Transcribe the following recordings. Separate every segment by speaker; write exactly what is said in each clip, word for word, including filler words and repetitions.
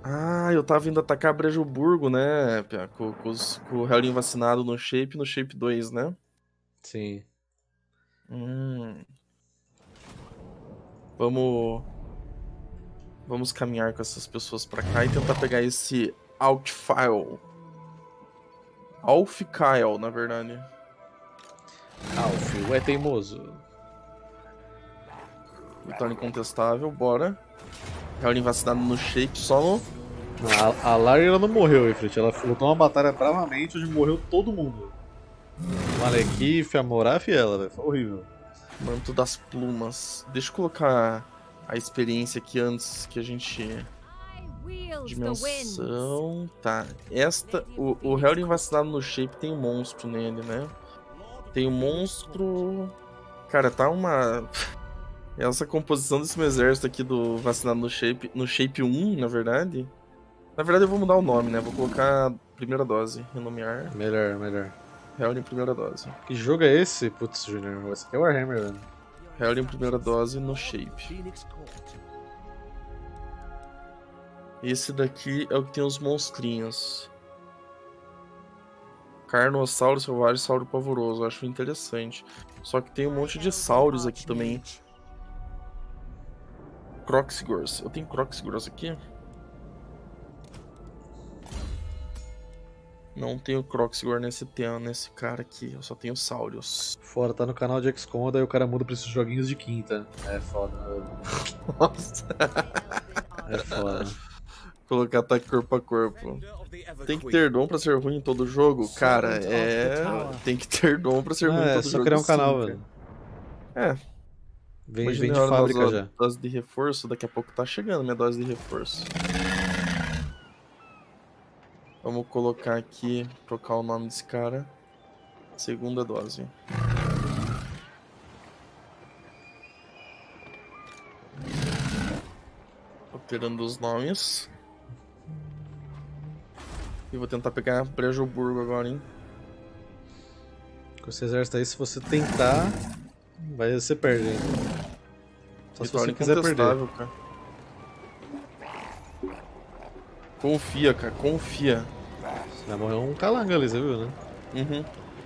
Speaker 1: Ah, eu tava indo atacar Brejoburgo, né? Pia? Com, com, os, com o Hellin vacinado no Shape no Shape dois, né?
Speaker 2: Sim.
Speaker 1: Hum. Vamos. Vamos caminhar com essas pessoas pra cá e tentar pegar esse Outfile. Alfkyle, na verdade.
Speaker 2: Alf, é teimoso.
Speaker 1: Vitória incontestável, bora. Hellin vacinado no Shape, só no.
Speaker 2: A, a Lari ela não morreu, Ifrit. Ela lutou uma batalha bravamente onde morreu todo mundo. Malekith, a Moraf e ela, velho. Foi horrível.
Speaker 1: Manto das plumas. Deixa eu colocar a experiência aqui antes que a gente. Dimensão. Tá. Esta. O, o Hellin vacinado no Shape tem um monstro nele, né? Tem um monstro. Cara, tá uma. Essa composição desse meu exército aqui do vacinado no Shape. No Shape um, na verdade. Na verdade, eu vou mudar o nome, né? Vou colocar primeira dose. Renomear.
Speaker 2: Melhor, melhor.
Speaker 1: Hellin primeira dose.
Speaker 2: Que jogo é esse? Putz, Junior. Esse aqui é Warhammer, velho.
Speaker 1: Hellin primeira dose no Shape. Esse daqui é o que tem os monstrinhos. Carnossauro, selvagem, sauro pavoroso. Eu acho interessante. Só que tem um monte de sauros aqui também. Croxigors. Eu tenho Croxigors aqui? Não tenho Croxigor nesse tema, nesse cara aqui. Eu só tenho Saurios.
Speaker 2: Fora, tá no canal de X COM, daí o cara muda pra esses joguinhos de quinta. É foda.
Speaker 1: Nossa.
Speaker 2: É foda.
Speaker 1: Colocar ataque corpo a corpo. Tem que ter dom pra ser ruim em todo jogo? Cara, é. Tem que ter dom pra ser
Speaker 2: Não,
Speaker 1: ruim em
Speaker 2: é
Speaker 1: todo
Speaker 2: só
Speaker 1: jogo.
Speaker 2: criar um
Speaker 1: Sim,
Speaker 2: canal,
Speaker 1: cara.
Speaker 2: velho.
Speaker 1: É.
Speaker 2: Vem,
Speaker 1: Imagina
Speaker 2: vem
Speaker 1: a
Speaker 2: de
Speaker 1: hora
Speaker 2: fábrica
Speaker 1: das
Speaker 2: já.
Speaker 1: dose de reforço. Daqui a pouco tá chegando minha dose de reforço. Vamos colocar aqui, trocar o nome desse cara. Segunda dose. Alterando os nomes. E vou tentar pegar Brejoburgo agora, hein?
Speaker 2: Com esse exército aí, se você tentar, vai você perde ainda. Só se você
Speaker 1: Vitória
Speaker 2: quiser perder.
Speaker 1: incontestável, cara. Confia, cara, confia.
Speaker 2: Você vai morrer um calanga ali, você viu, né?
Speaker 1: Uhum.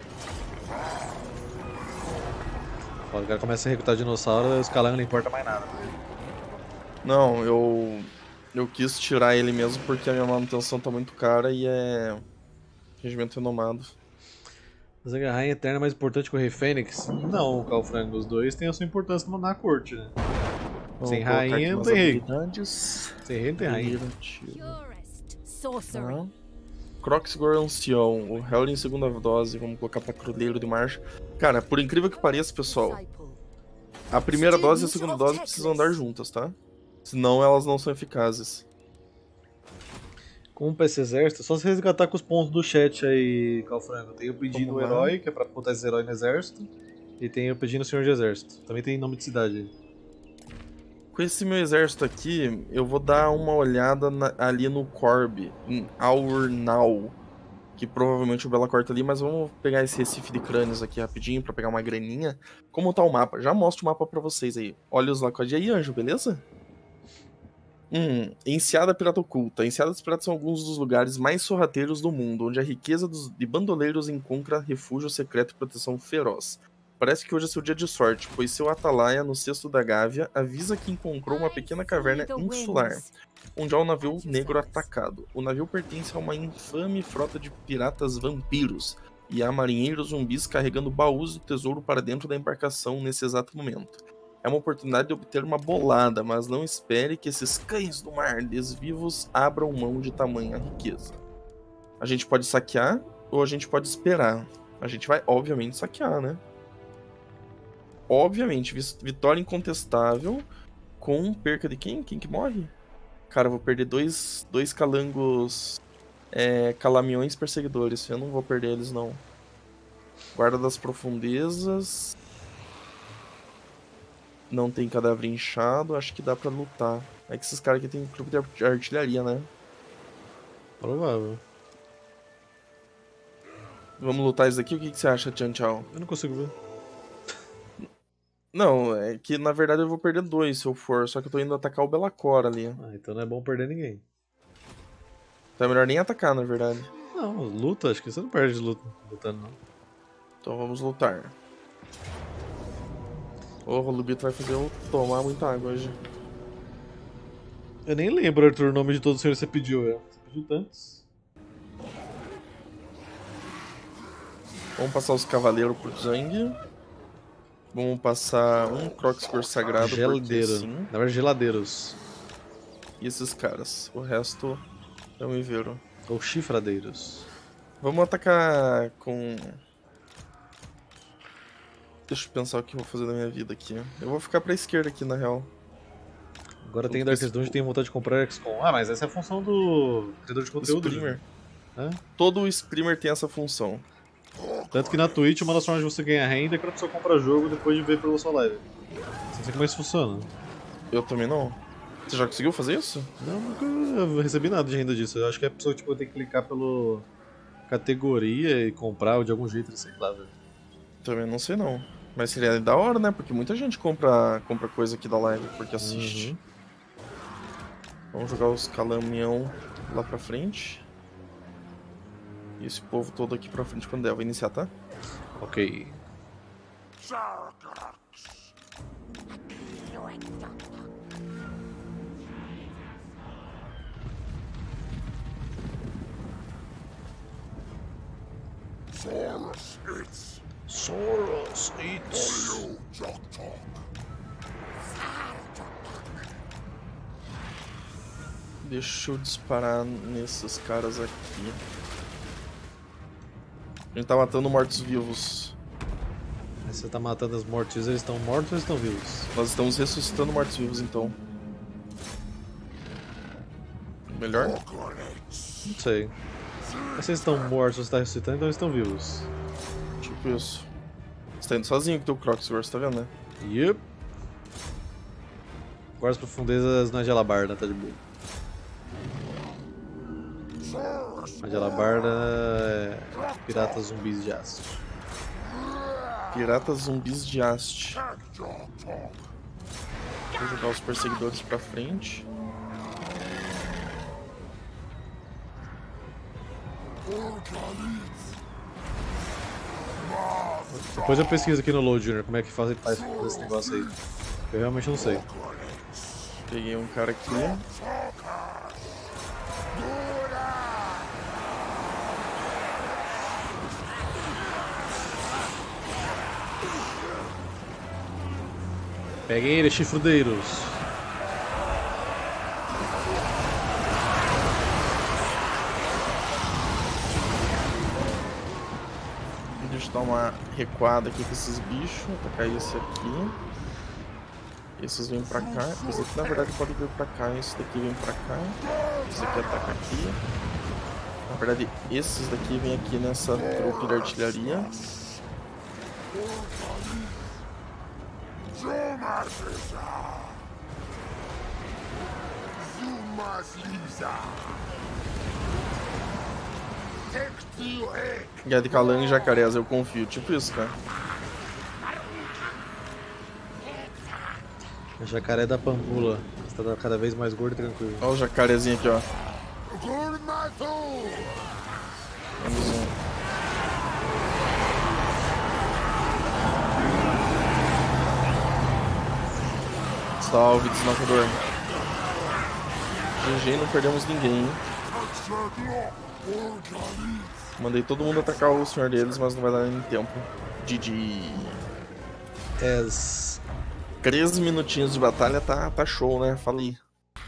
Speaker 2: Quando o cara começa a recrutar dinossauro, os calangos não importa mais nada. Né?
Speaker 1: Não, eu. Eu quis tirar ele mesmo porque a minha manutenção tá muito cara e é. Regimento renomado.
Speaker 2: Mas a Rainha Eterna é mais importante que o Rei Fênix? Não, Calfrango, os dois têm a sua importância na corte, né?
Speaker 1: Vamos
Speaker 2: Sem
Speaker 1: colocar aqui
Speaker 2: rainha não
Speaker 1: umas
Speaker 2: tem rei.
Speaker 1: habilidades.
Speaker 2: Sem rei não tem rainha.
Speaker 1: Tá. Croxigor Ancião, o Hellin em segunda dose, vamos colocar pra Cruleiro de Marcha. Cara, por incrível que pareça, pessoal, a primeira dose e a segunda dose precisam andar juntas, tá? Senão elas não são eficazes.
Speaker 2: Como pra esse exército, só se resgatar com os pontos do chat aí, Calfrango. Tem o pedindo o
Speaker 1: Vamos lá.
Speaker 2: herói, que é pra botar esse herói no exército. E tem o pedindo o senhor de exército. Também tem nome de cidade aí.
Speaker 1: Com esse meu exército aqui, eu vou dar uma olhada na, ali no Corb, em Aurnal, que provavelmente o Bela corta ali, mas vamos pegar esse Recife de Crânios aqui rapidinho pra pegar uma graninha. Como tá o mapa? Já mostro o mapa pra vocês aí. Olha os Lacode aí, Anjo, beleza? Hum, Enseada Pirata Oculta. Enseada dos Piratas são alguns dos lugares mais sorrateiros do mundo, onde a riqueza dos, de bandoleiros encontra refúgio secreto e proteção feroz. Parece que hoje é seu dia de sorte, pois seu atalaia no cesto da Gávea avisa que encontrou uma pequena caverna insular, onde há um navio negro atacado. O navio pertence a uma infame frota de piratas vampiros, e há marinheiros zumbis carregando baús do tesouro para dentro da embarcação nesse exato momento. É uma oportunidade de obter uma bolada, mas não espere que esses cães do mar desvivos abram mão de tamanha riqueza. A gente pode saquear ou a gente pode esperar. A gente vai, obviamente, saquear, né? Obviamente, vitória incontestável com perca de quem? Quem que morre? Cara, eu vou perder dois, dois calangos é, calamiões perseguidores. Eu não vou perder eles, não. Guarda das profundezas. Não tem cadáver inchado. Acho que dá pra lutar. É que esses caras aqui tem grupo de artilharia, né?
Speaker 2: Provável.
Speaker 1: Vamos lutar isso aqui? O que, que você acha, Tchan Tchau?
Speaker 2: Eu não consigo ver.
Speaker 1: Não, é que na verdade eu vou perder dois se eu for. Só que eu tô indo atacar o Belacor ali.
Speaker 2: Ah, então não é bom perder ninguém.
Speaker 1: Então é melhor nem atacar, na verdade.
Speaker 2: Não, luta, acho que você não perde luta, lutando, não.
Speaker 1: Então vamos lutar. Ô, o Lubito vai fazer eu tomar muita água hoje.
Speaker 2: Eu nem lembro, Arthur, o nome de todos os senhores que você pediu, velho. Você pediu tantos.
Speaker 1: Vamos passar os cavaleiros por Zang. Vamos passar um Crocscore sagrado
Speaker 2: Geladeiro.
Speaker 1: porque sim.
Speaker 2: Na verdade, geladeiros.
Speaker 1: E esses caras. O resto é um Iveiro.
Speaker 2: Ou chifradeiros.
Speaker 1: Vamos atacar com... Deixa eu pensar o que eu vou fazer da minha vida aqui. Eu vou ficar pra esquerda aqui, na real.
Speaker 2: Agora tem Darkest Dungeon e tem vontade de comprar X COM. Ah, mas essa é a função do criador de conteúdo.
Speaker 1: Screamer.
Speaker 2: Né?
Speaker 1: Todo o Screamer tem essa função.
Speaker 2: Tanto que na Twitch uma das formas de você ganhar renda é quando a pessoa compra jogo depois de ver pela sua live. Você não sei como isso funciona.
Speaker 1: Eu também não. Você já conseguiu fazer isso?
Speaker 2: Não, nunca recebi nada de renda disso. Eu acho que a pessoa tipo, tem que clicar pelo categoria e comprar ou de algum jeito, sei lá, velho.
Speaker 1: Também não sei não. Mas seria da hora, né? Porque muita gente compra, compra coisa aqui da live porque assiste.
Speaker 2: Uhum.
Speaker 1: Vamos jogar os calamião lá pra frente. E esse povo todo aqui pra frente quando der. Eu vou iniciar, tá?
Speaker 2: Ok.
Speaker 3: Soros eats.
Speaker 2: Soros eats.
Speaker 1: Deixa eu disparar nesses caras aqui. A gente tá matando mortos-vivos.
Speaker 2: Você tá matando os mortos, eles estão mortos ou estão vivos?
Speaker 1: Nós estamos ressuscitando mortos-vivos, então. Melhor?
Speaker 2: Não sei. Mas vocês estão mortos, você tá ressuscitando, então eles estão vivos.
Speaker 1: Tipo isso. Você tá indo sozinho com o teu Crocscore, você tá vendo, né?
Speaker 2: Yep. Agora as profundezas na Gelabarda, tá de boa. A Gelabarda é piratas zumbis de aço.
Speaker 1: Piratas zumbis de haste. Vou jogar os perseguidores pra frente.
Speaker 2: Depois eu pesquiso aqui no Load Junior como é que faz, faz esse negócio aí. Eu realmente não sei.
Speaker 1: Peguei um cara aqui.
Speaker 2: Peguem ele, chifrudeiros.
Speaker 1: Deixa eu dar uma recuada aqui com esses bichos. Atacar esse aqui. Esses vêm pra cá. Esse aqui na verdade pode vir pra cá. Esse daqui vem pra cá. Esse aqui ataca aqui. Na verdade, esses daqui vêm aqui nessa trupe de artilharia. Gadcalan e jacarés, eu confio. Tipo isso, cara.
Speaker 2: A jacaré da Pambula. Está cada vez mais gordo e tranquilo.
Speaker 1: Olha o jacarezinho aqui, ó. Vamos um. Salve, desnocador. G G, não perdemos ninguém, hein? Mandei todo mundo atacar o senhor deles, mas não vai dar nem tempo. G G.
Speaker 2: As...
Speaker 1: treze minutinhos de batalha tá, tá show, né? Falei.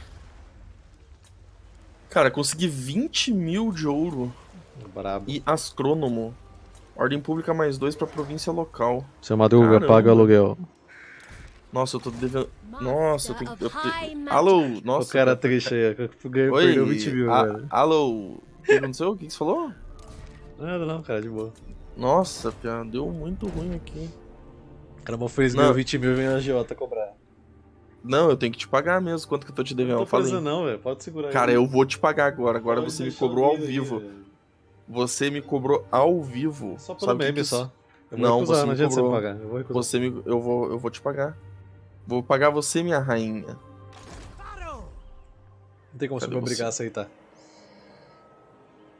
Speaker 1: Cara, consegui vinte mil de ouro.
Speaker 2: Brabo.
Speaker 1: E astrônomo. Ordem pública mais dois pra província local.
Speaker 2: Seu Madruga,
Speaker 1: Caramba.
Speaker 2: paga o aluguel.
Speaker 1: Nossa, eu tô devendo. Nossa, eu tenho que. Eu te... Alô? Nossa.
Speaker 2: O cara
Speaker 1: eu...
Speaker 2: triste aí, ganhou,
Speaker 1: Oi?
Speaker 2: perdeu vinte mil,
Speaker 1: A...
Speaker 2: velho.
Speaker 1: Alô? O que aconteceu? O que você falou?
Speaker 2: Nada não, cara, de boa.
Speaker 1: Nossa, piada, deu muito ruim aqui.
Speaker 2: O cara mal fez
Speaker 1: Não.
Speaker 2: ganhou vinte mil e vem na agiota cobrar.
Speaker 1: Não, eu tenho que te pagar mesmo. Quanto que eu tô te devendo?
Speaker 2: Não
Speaker 1: Eu
Speaker 2: tô
Speaker 1: falei.
Speaker 2: fazendo não, velho. Pode segurar aí.
Speaker 1: Cara, eu vou te pagar agora. Agora
Speaker 2: Pode
Speaker 1: você me
Speaker 2: deixar
Speaker 1: cobrou
Speaker 2: eu
Speaker 1: ao
Speaker 2: vir aí,
Speaker 1: vivo.
Speaker 2: velho.
Speaker 1: Você me cobrou ao vivo.
Speaker 2: Só pelo
Speaker 1: Sabe o que
Speaker 2: meme
Speaker 1: que
Speaker 2: só.
Speaker 1: isso-
Speaker 2: Eu vou
Speaker 1: Não,
Speaker 2: recusar,
Speaker 1: você
Speaker 2: não
Speaker 1: me
Speaker 2: adianta
Speaker 1: cobrou.
Speaker 2: você me pagar. Eu vou recusar.
Speaker 1: Você me. Eu vou, eu vou te pagar. Vou pagar você, minha rainha.
Speaker 2: Não tem como você
Speaker 1: Cadê
Speaker 2: me obrigar
Speaker 1: você?
Speaker 2: a aceitar.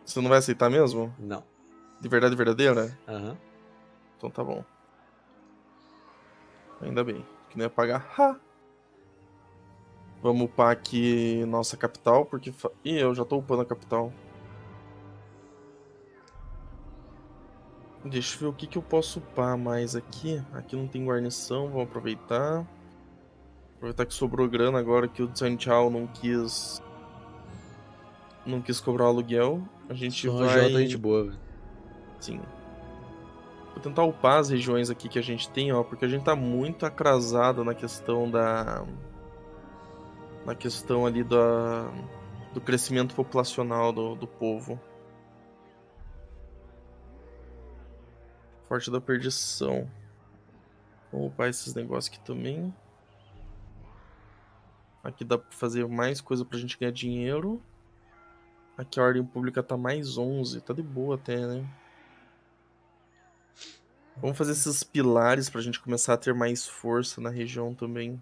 Speaker 1: Você não vai aceitar mesmo?
Speaker 2: Não.
Speaker 1: De verdade verdadeira?
Speaker 2: Aham. Uhum.
Speaker 1: Então tá bom. Ainda bem. Que não ia pagar. Ha! Vamos upar aqui nossa capital, porque... Fa... Ih, eu já tô upando a capital. Deixa eu ver o que, que eu posso upar mais aqui. Aqui não tem guarnição, vamos aproveitar. Aproveitar que sobrou grana agora que o Zhangjiao não quis... Não quis cobrar o aluguel. A gente
Speaker 2: Só
Speaker 1: vai...
Speaker 2: J gente boa, velho.
Speaker 1: Sim. Vou tentar upar as regiões aqui que a gente tem, ó. Porque a gente tá muito atrasado na questão da... Na questão ali da... do crescimento populacional do, do povo. Forte da perdição. Vamos upar esses negócios aqui também. Aqui dá pra fazer mais coisa pra gente ganhar dinheiro. Aqui a ordem pública tá mais onze. Tá de boa até, né? Vamos fazer esses pilares pra gente começar a ter mais força na região também.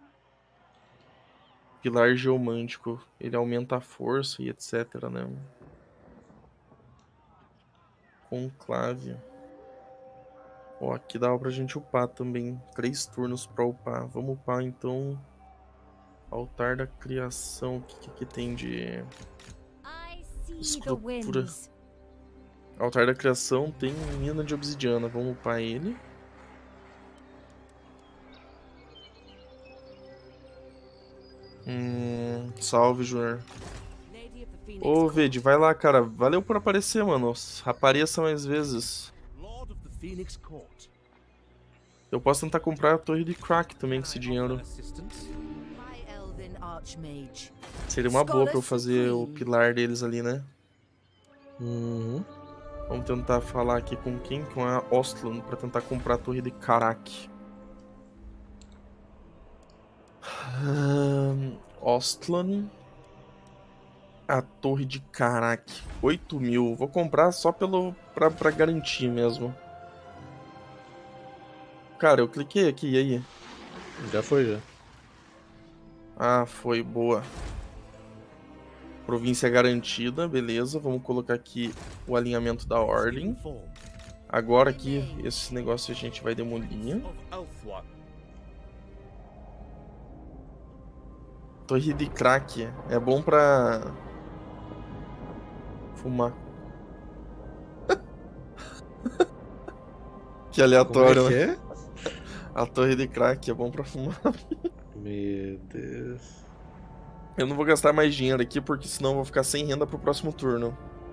Speaker 1: Pilar geomântico. Ele aumenta a força e etc, né? Conclave. Ó, aqui dava pra gente upar também. Três turnos pra upar. Vamos upar então... Altar da criação. O que, que aqui tem de... escultura? Altar da criação tem mina de obsidiana. Vamos upar ele. Hum, salve, Júnior. Ô, Vede, vai lá, cara. Valeu por aparecer, mano. Apareça mais vezes. Eu posso tentar comprar a torre de crack também com esse dinheiro. Seria uma boa pra eu fazer o pilar deles ali, né?
Speaker 2: Uhum.
Speaker 1: Vamos tentar falar aqui com quem? Com a Ostland, pra tentar comprar a torre de Karak. Um, Ostland. A torre de Karak. oito mil. Vou comprar só pelo, pra, pra garantir mesmo. Cara, eu cliquei aqui, e aí?
Speaker 2: Já foi, já.
Speaker 1: Ah, foi, boa. Província garantida, beleza. Vamos colocar aqui o alinhamento da ordem. Agora aqui, esse negócio a gente vai demolir. Torre de crack. É bom pra... fumar. Que aleatório,
Speaker 2: Como é que
Speaker 1: né?
Speaker 2: é?
Speaker 1: A torre de crack é bom pra fumar.
Speaker 2: Meu Deus.
Speaker 1: Eu não vou gastar mais dinheiro aqui, porque senão eu vou ficar sem renda pro próximo turno.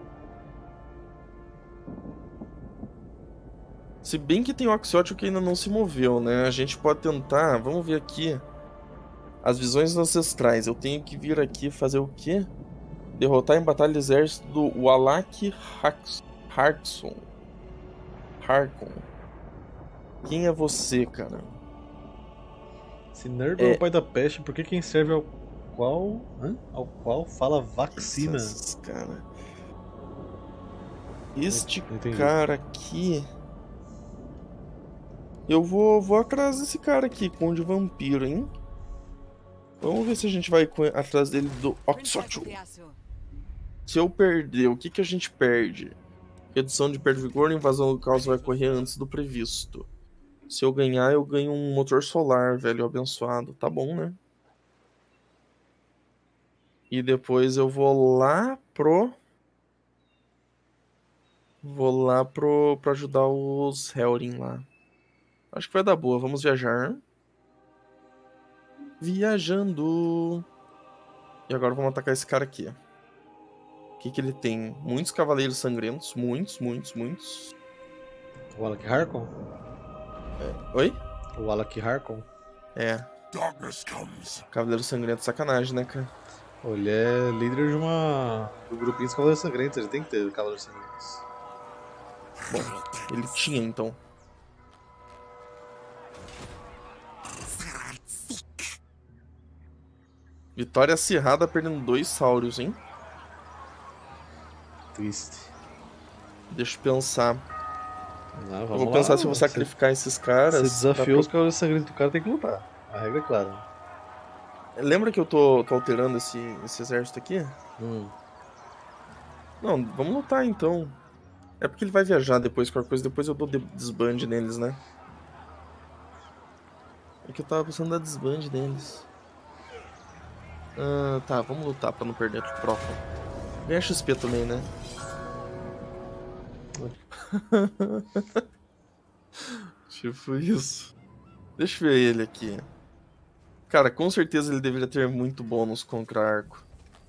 Speaker 1: Se bem que tem o Axiótico que ainda não se moveu, né? A gente pode tentar... Vamos ver aqui. As visões ancestrais. Eu tenho que vir aqui fazer o quê? Derrotar em batalha o exército do Wallach Harkson. Harkon. Quem é você, cara?
Speaker 2: Se Nerva
Speaker 1: É...
Speaker 2: é o pai da peste, por que quem serve ao qual... Hã? Ao qual fala vacina?
Speaker 1: Essas, cara. Este
Speaker 2: Entendi.
Speaker 1: cara aqui... Eu vou, vou atrás desse cara aqui, Conde Vampiro, hein? Vamos ver se a gente vai atrás dele do Oxótio. Se eu perder, o que, que a gente perde? Redução de perda de vigor, invasão do caos vai correr antes do previsto. Se eu ganhar, eu ganho um motor solar, velho, abençoado. Tá bom, né? E depois eu vou lá pro... Vou lá pro... pra ajudar os Helrin lá. Acho que vai dar boa. Vamos viajar. Viajando. E agora vamos atacar esse cara aqui. O que que ele tem? Muitos cavaleiros sangrentos. Muitos, muitos, muitos.
Speaker 2: O Wallach Harkon?
Speaker 1: É. Oi?
Speaker 2: O Wallach Harkon?
Speaker 1: É. Cavaleiro sangrento, sacanagem, né, cara?
Speaker 2: Ele é líder de uma... do grupinho dos Cavaleiros Sangrentos, ele tem que ter Cavaleiros Sangrentos.
Speaker 1: Bom, ele tinha, então. Vitória acirrada perdendo dois Saurios, hein?
Speaker 2: Triste.
Speaker 1: Deixa eu pensar.
Speaker 2: Não,
Speaker 1: Eu
Speaker 2: vamos
Speaker 1: vou
Speaker 2: lá,
Speaker 1: pensar se eu vou
Speaker 2: você-
Speaker 1: sacrificar esses caras.
Speaker 2: Você desafiou
Speaker 1: pra-
Speaker 2: os Cavaleiros Sangrentos do cara, tem que lutar. A regra é clara.
Speaker 1: Lembra que eu tô, tô alterando esse, esse exército aqui?
Speaker 2: Hum.
Speaker 1: Não, vamos lutar então. É porque ele vai viajar depois, qualquer coisa, depois eu dou de- desbande neles, né? É que eu tava pensando da desbande neles. Ah, tá, vamos lutar pra não perder a troca. Ganha X P também, né? Tipo isso. Deixa eu ver ele aqui. Cara, com certeza ele deveria ter muito bônus contra arco.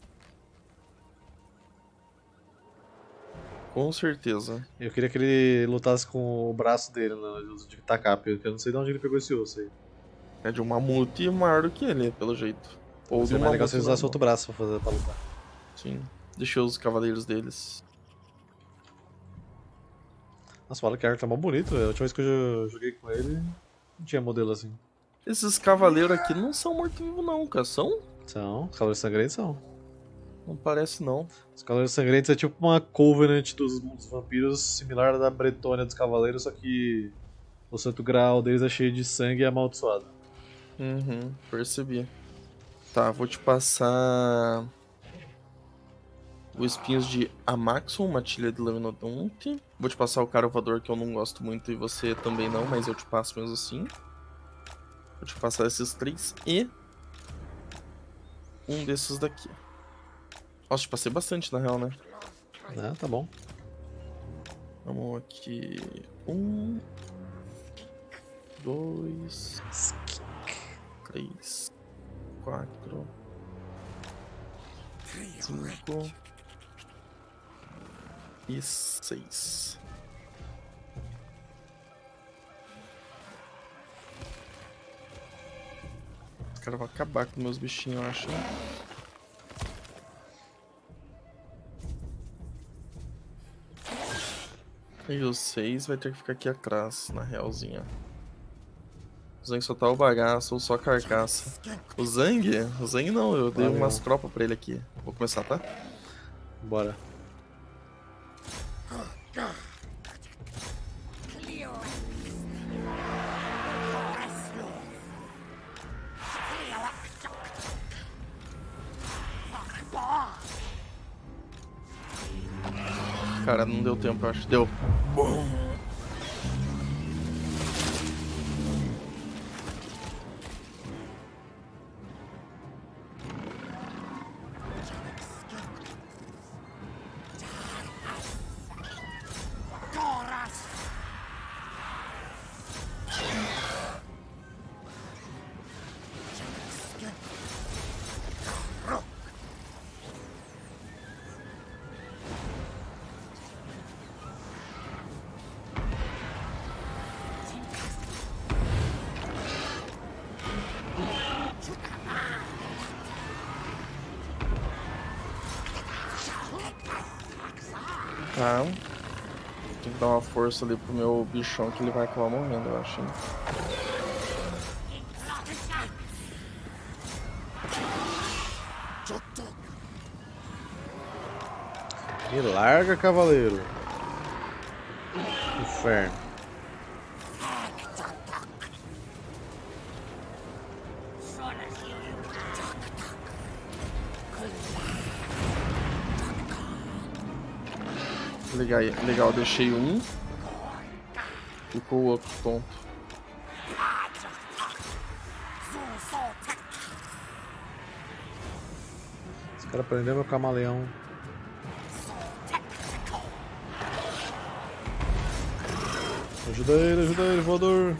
Speaker 1: Com certeza.
Speaker 2: Eu queria que ele lutasse com o braço dele no uso de tacar, porque eu não sei de onde ele pegou esse osso aí.
Speaker 1: É de um mamute maior do que ele, pelo jeito. Ou de
Speaker 2: Seria
Speaker 1: um
Speaker 2: mais legal se
Speaker 1: mamute
Speaker 2: ele usasse
Speaker 1: normal.
Speaker 2: outro braço pra, fazer, pra lutar.
Speaker 1: Sim. Deixa os cavaleiros deles.
Speaker 2: Nossa, fala que a arco tá mó bonito, velho. A última vez que eu joguei com ele, não tinha modelo assim.
Speaker 1: Esses cavaleiros aqui não são mortos-vivos não, cara. São?
Speaker 2: São, os Cavaleiros Sangrentos são.
Speaker 1: Não parece não.
Speaker 2: Os Cavaleiros Sangrentos é tipo uma Covenant dos, dos vampiros, similar à da Bretônia dos Cavaleiros, só que o Santo Graal deles é cheio de sangue e é amaldiçoado.
Speaker 1: Uhum, percebi. Tá, vou te passar... os espinhos de Amaxon, Matilha de Laminodonte. Vou te passar o Carovador, que eu não gosto muito, e você também não, mas eu te passo mesmo assim. Vou te passar esses três e... um desses daqui. Nossa, te passei bastante, na real, né?
Speaker 2: Ah, tá bom.
Speaker 1: Vamos aqui... Um... Dois... Três... Quatro... Cinco... E seis. Os caras vão acabar com meus bichinhos, eu acho. E o seis vai ter que ficar aqui atrás, na realzinha. O Zang só tá o bagaço ou só a carcaça. O Zang? O Zang não, eu dei
Speaker 2: Valeu.
Speaker 1: umas tropas pra ele aqui. Vou começar, tá?
Speaker 2: Bora.
Speaker 1: Cara, não deu tempo, eu acho. Deu. Tá. Tem que dar uma força ali pro meu bichão que ele vai acabar morrendo, eu acho. Hein?
Speaker 2: Me larga, cavaleiro. Inferno.
Speaker 1: Legal, legal, deixei um. Ficou o outro tonto.
Speaker 2: Esse cara prendeu meu camaleão. Ajuda ele, ajuda ele, voador.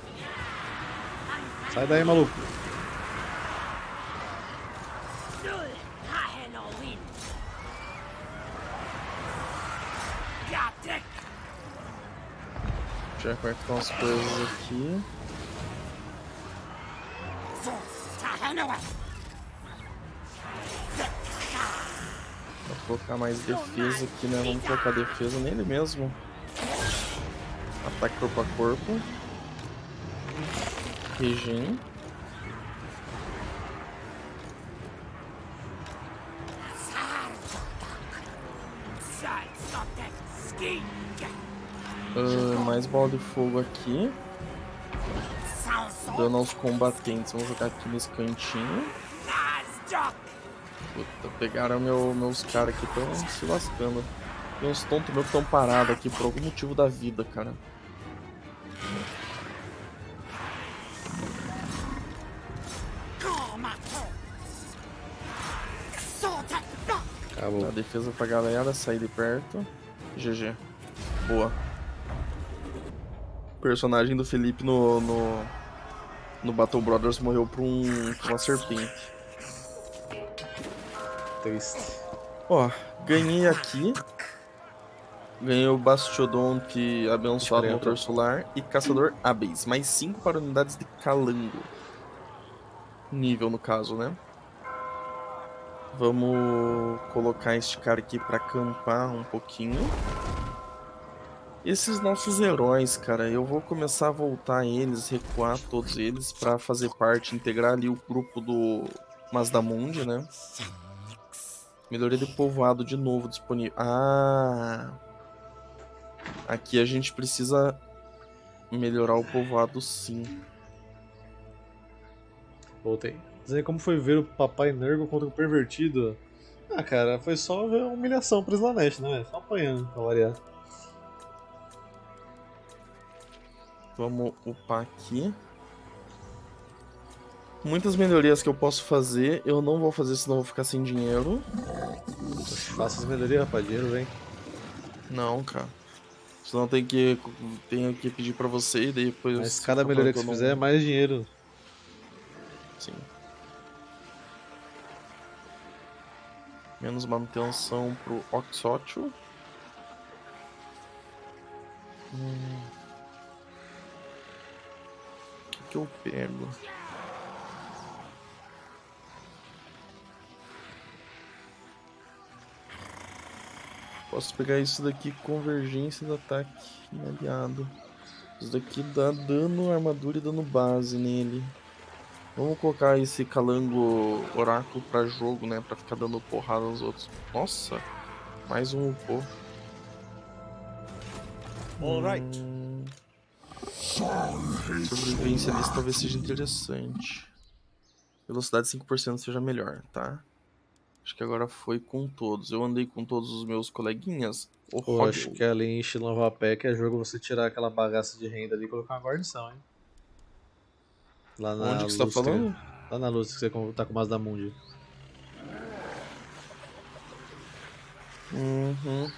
Speaker 2: Sai daí, maluco.
Speaker 1: Deixa eu ver como é que estão as coisas aqui. Vou colocar mais defesa aqui, né? Vamos colocar defesa nele mesmo. Ataque corpo a corpo. Regime. Uh, mais bola de fogo aqui. Dano aos combatentes. Vamos jogar aqui nesse cantinho. Puta, pegaram meu, meus caras aqui, tão se lascando. Tem uns tontos meus que estão parados aqui por algum motivo da vida, cara.
Speaker 2: Acabou.
Speaker 1: A defesa pra galera, sair de perto. G G. Boa. O personagem do Felipe no, no, no Battle Brothers morreu por, um, por uma serpente.
Speaker 2: Triste.
Speaker 1: Ó, ganhei aqui. Ganhei o Bastiodonte Abençoado
Speaker 2: Discreto.
Speaker 1: Motor Solar e Caçador Abeis. Mais cinco para unidades de Calango. Nível, no caso, né? Vamos colocar este cara aqui pra acampar um pouquinho. Esses nossos heróis, cara, eu vou começar a voltar eles, recuar todos eles pra fazer parte, integrar ali o grupo do Mazdamundi, né? Melhoria de povoado de novo disponível. Ah! Aqui a gente precisa melhorar o povoado, sim.
Speaker 2: Voltei. Dizer como foi ver o Papai Nergo contra o Pervertido. Ah, cara, foi só ver uma humilhação pro Slanesh, né? Só apanhando, pra variar.
Speaker 1: Vamos upar aqui. Muitas melhorias que eu posso fazer, eu não vou fazer, senão eu vou ficar sem dinheiro.
Speaker 2: Faça as melhorias, rapaz, dinheiro vem.
Speaker 1: Não, cara. Senão tem que, tenho que pedir pra você e depois...
Speaker 2: Mas cada
Speaker 1: fica
Speaker 2: melhoria que
Speaker 1: falando
Speaker 2: você
Speaker 1: eu
Speaker 2: fizer é
Speaker 1: não-
Speaker 2: mais dinheiro.
Speaker 1: Sim. Menos manutenção pro Oxótio. Hum. O que, que eu pego? Posso pegar isso daqui, convergência do ataque aliado. Isso daqui dá dano, armadura e dano base nele. Vamos colocar esse calango oráculo pra jogo, né? Pra ficar dando porrada nos outros. Nossa! Mais um upou.
Speaker 4: Alright.
Speaker 1: Hum... Sobrevivência desse talvez seja interessante. Velocidade cinco por cento seja melhor, tá? Acho que agora foi com todos. Eu andei com todos os meus coleguinhas. O
Speaker 2: Pô,
Speaker 1: Rogel.
Speaker 2: acho que ali em Shilovapé é jogo você tirar aquela bagaça de renda ali e colocar uma guarnição, hein? Lá na
Speaker 1: Onde que você tá
Speaker 2: Lústria.
Speaker 1: falando?
Speaker 2: Lá na luz que você tá com o Mazdamundi.
Speaker 1: Uhum.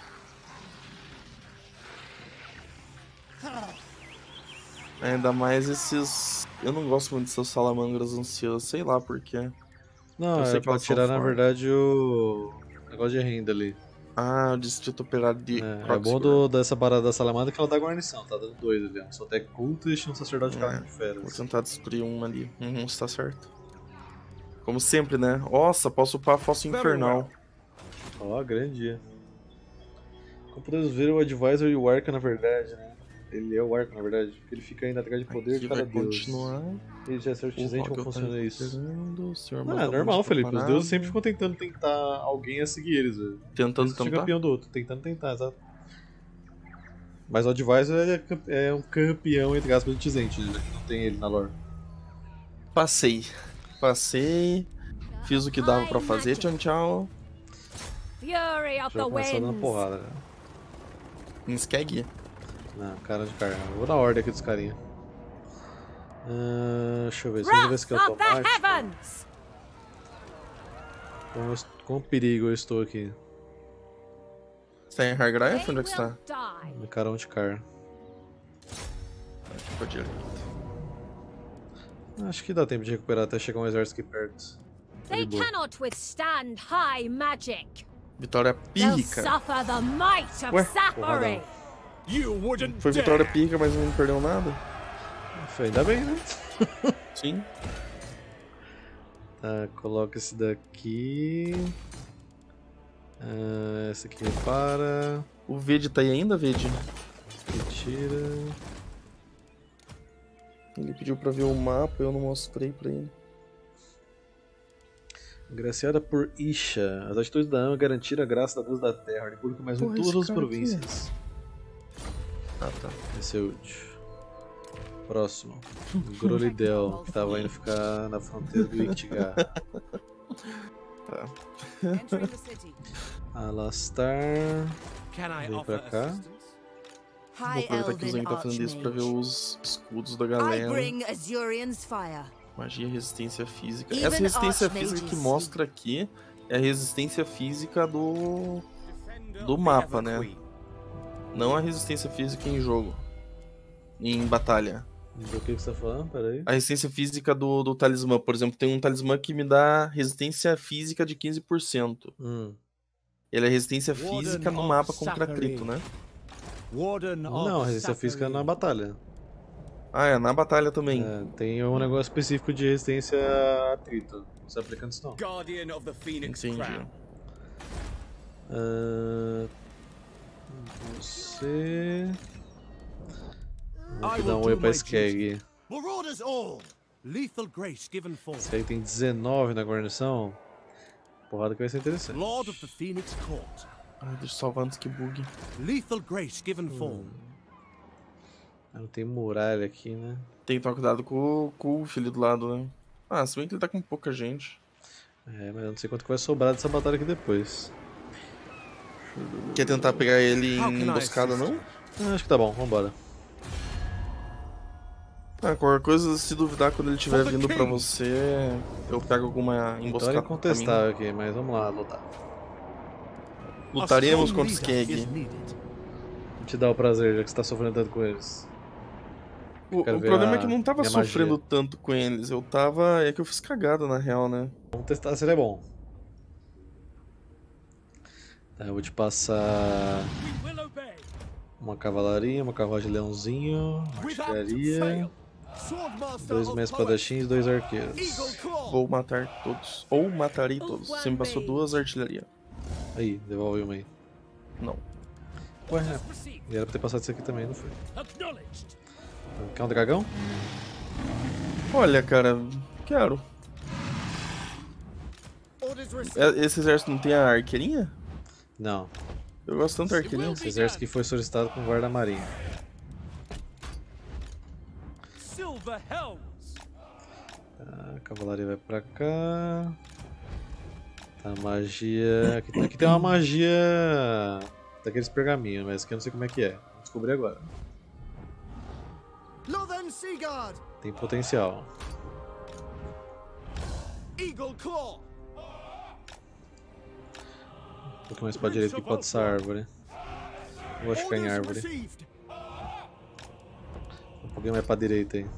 Speaker 1: Ainda mais esses... Eu não gosto muito dessas salamangras ansiosas, sei lá porquê.
Speaker 2: Não,
Speaker 1: Eu sei
Speaker 2: é
Speaker 1: que
Speaker 2: pra
Speaker 1: elas são
Speaker 2: tirar na
Speaker 1: fortes.
Speaker 2: verdade o negócio de renda ali.
Speaker 1: Ah, o Distrito Operário de
Speaker 2: É, é bom
Speaker 1: Croxford.
Speaker 2: do, dessa parada da salamandra que ela dá guarnição, tá dando dois ali. Ó. Só tem culto e um sacerdote de
Speaker 1: É,
Speaker 2: carne de
Speaker 1: Vou
Speaker 2: feras.
Speaker 1: tentar destruir um ali. Uhum, está certo. Como sempre, né? Nossa, posso upar a Fossa Infernal.
Speaker 2: Ó, grande dia. Como podemos ver, o Advisor e o Arca na verdade, né? Ele é o Arca na verdade. Ele fica aí atrás de poder
Speaker 1: Aqui
Speaker 2: de cada
Speaker 1: vai
Speaker 2: deus.
Speaker 1: continuar.
Speaker 2: Ele já é certezente
Speaker 1: O
Speaker 2: como
Speaker 1: Rogel tá
Speaker 2: funciona isso.
Speaker 1: recuperando, o senhor
Speaker 2: Ah, é
Speaker 1: Mazdamundi
Speaker 2: normal,
Speaker 1: tá
Speaker 2: Felipe. Os
Speaker 1: parado.
Speaker 2: deuses sempre ficam tentando tentar alguém a seguir eles, velho.
Speaker 1: Tentando
Speaker 2: Eles são
Speaker 1: tentar.
Speaker 2: campeão do outro, tentando tentar, exato. Mas o Advisor é, camp- é um campeão, entre aspas, de Tizente, já que não tem ele na lore.
Speaker 1: Passei. Passei. Fiz o que dava pra fazer, tchau, tchau.
Speaker 5: Fury of
Speaker 2: Já
Speaker 5: the
Speaker 2: começou dando
Speaker 5: winds.
Speaker 2: porrada, né?
Speaker 1: Skeg.
Speaker 2: Não, cara de carne. Vou na ordem aqui dos carinha. Ah, deixa eu ver, se eu ver
Speaker 5: Wrath
Speaker 2: se aqui é
Speaker 5: of the
Speaker 2: automático.
Speaker 5: heavens.
Speaker 2: Com, eu est- com perigo eu estou aqui.
Speaker 1: Você tá em Hargreif?
Speaker 5: They
Speaker 1: Onde é que você
Speaker 5: will
Speaker 1: tá?
Speaker 5: die.
Speaker 2: No Carão de Car.
Speaker 1: Aqui pra direita.
Speaker 2: Acho que dá tempo de recuperar até chegar um exército aqui perto. Tá
Speaker 5: They
Speaker 2: de boa.
Speaker 5: cannot withstand high magic.
Speaker 1: Vitória
Speaker 5: They'll
Speaker 1: pírrica.
Speaker 5: suffer the might of
Speaker 1: Ué,
Speaker 5: Sapphire.
Speaker 4: You wouldn't
Speaker 1: Foi
Speaker 4: dare.
Speaker 1: vitória pírrica, mas não perdeu nada.
Speaker 2: Foi, ainda bem, né?
Speaker 1: Sim.
Speaker 2: Tá, coloca esse daqui. Ah, esse aqui repara.
Speaker 1: O Vede tá aí ainda, Vede?
Speaker 2: Retira.
Speaker 1: Ele pediu pra ver o mapa, eu não mostrei pra ele.
Speaker 2: Graciada por Isha. As atitudes da Ama garantiram a graça da Deus da Terra. Ele publica mais em
Speaker 1: Porra,
Speaker 2: todas
Speaker 1: esse
Speaker 2: as
Speaker 1: cara
Speaker 2: províncias.
Speaker 1: Ah, tá.
Speaker 2: Esse é o último. Próximo. Grolidel, que tava indo ficar na fronteira do Iktigar.
Speaker 1: Tá.
Speaker 6: Entering the city.
Speaker 2: Alastar.
Speaker 4: Can I
Speaker 2: Vem
Speaker 4: offer
Speaker 2: pra cá.
Speaker 4: assistance?
Speaker 1: Vou
Speaker 6: High
Speaker 1: aproveitar que o Zen
Speaker 6: Elven
Speaker 1: tá fazendo isso pra ver
Speaker 6: Archmage.
Speaker 1: os escudos da
Speaker 6: I
Speaker 1: galera.
Speaker 6: bring Azurian's fire.
Speaker 1: Magia, resistência física.
Speaker 6: Even
Speaker 1: Essa resistência
Speaker 6: archmages
Speaker 1: física que
Speaker 6: sleep.
Speaker 1: mostra aqui é a resistência física do,
Speaker 4: Defender
Speaker 1: do
Speaker 4: of the
Speaker 1: mapa,
Speaker 4: Ever
Speaker 1: né?
Speaker 4: Queen.
Speaker 1: Não a resistência física em jogo. Em batalha.
Speaker 2: Do que, que você tá falando? Pera aí.
Speaker 1: A resistência física do, do talismã, por exemplo, tem um talismã que me dá resistência física de quinze por cento.
Speaker 2: Hum.
Speaker 1: Ele é resistência
Speaker 4: Warden
Speaker 1: física no
Speaker 4: of
Speaker 1: mapa contra
Speaker 4: Sakari.
Speaker 1: crito, né?
Speaker 4: Warden of
Speaker 2: Não, resistência física é na
Speaker 4: Sakari.
Speaker 2: batalha.
Speaker 1: Ah, é, na batalha também.
Speaker 2: É, tem um negócio específico de resistência a atrito. Não está aplicando isso não.
Speaker 4: Guardian of the Phoenix
Speaker 1: Entendi.
Speaker 4: Crown.
Speaker 2: Ah, você. Vou
Speaker 4: I
Speaker 2: aqui
Speaker 4: will
Speaker 2: dar um
Speaker 4: do
Speaker 2: oi pra
Speaker 4: my
Speaker 2: Skeg.
Speaker 4: Marauders all. Lethal grace given forth.
Speaker 2: Skeg tem dezenove na guarnição. Porrada que vai ser interessante.
Speaker 4: Lord of the Phoenix Court.
Speaker 1: Ai, deixa eu salvar antes que bugue.
Speaker 4: Lethal grace given forth.
Speaker 2: Ah, não tem muralha aqui, né?
Speaker 1: Tem que tomar cuidado com, o- com o filho do lado, né? Ah, se bem que ele tá com pouca gente.
Speaker 2: É, mas eu não sei quanto que vai sobrar dessa batalha aqui depois.
Speaker 1: Quer tentar pegar ele
Speaker 4: How
Speaker 1: em
Speaker 4: can I
Speaker 1: emboscada,
Speaker 4: assist?
Speaker 1: não?
Speaker 2: Ah, acho que tá bom, vambora.
Speaker 1: Ah, qualquer coisa, se duvidar, quando ele estiver
Speaker 4: For the
Speaker 1: vindo pra
Speaker 4: king.
Speaker 1: você, eu pego alguma
Speaker 2: Vitória
Speaker 1: emboscada.
Speaker 2: incontestável aqui, mas vamos lá, lutar.
Speaker 1: Lutaremos
Speaker 4: A
Speaker 1: contra
Speaker 4: strong leader
Speaker 1: Skeg.
Speaker 4: is needed.
Speaker 2: Vou te dar o prazer, já que você tá sofrendo tanto com eles.
Speaker 1: O,
Speaker 2: Quero
Speaker 1: o
Speaker 2: ver
Speaker 1: problema
Speaker 2: a
Speaker 1: é que eu não tava
Speaker 2: minha
Speaker 1: sofrendo
Speaker 2: magia.
Speaker 1: tanto com eles. Eu tava. É que eu fiz cagada, na real, né?
Speaker 2: Vamos testar se ele é bom. Tá, eu vou te passar
Speaker 4: We will obey.
Speaker 2: uma cavalaria, uma carruagem de leãozinho, uma
Speaker 4: Without
Speaker 2: artilharia,
Speaker 4: fail. Swordmaster
Speaker 2: dois
Speaker 4: of
Speaker 2: mestres
Speaker 4: power.
Speaker 2: espadachins e dois arqueiros.
Speaker 4: Eagle Claw.
Speaker 1: Vou matar todos. Ou matarei todos. Você me passou duas artilharias.
Speaker 2: Aí, devolve uma aí.
Speaker 1: Não.
Speaker 2: Ué,
Speaker 4: Received.
Speaker 2: e era pra ter passado isso aqui também, não foi?
Speaker 4: Acknowledged.
Speaker 2: Quer um dragão?
Speaker 1: Olha, cara, quero.
Speaker 4: Orders received.
Speaker 1: É- Esse exército não tem a arqueirinha?
Speaker 2: Não,
Speaker 1: Eu gosto tanto da arqueirinha.
Speaker 2: esse exército aqui foi solicitado com guarda marinha.
Speaker 4: Silver Helms.
Speaker 2: A cavalaria vai pra cá. Tá, magia... Aqui, aqui tem uma magia daqueles pergaminhos, mas aqui eu não sei como é que é. Vou descobrir agora.
Speaker 4: Lothen Seaguard.
Speaker 2: Tem potencial.
Speaker 4: Eagle Claw.
Speaker 2: Um pouquinho mais pra direita que pode essa árvore. Eu gosto de ficar em
Speaker 4: Orders
Speaker 2: árvore.
Speaker 4: received.
Speaker 2: Um pouquinho mais pra direita aí.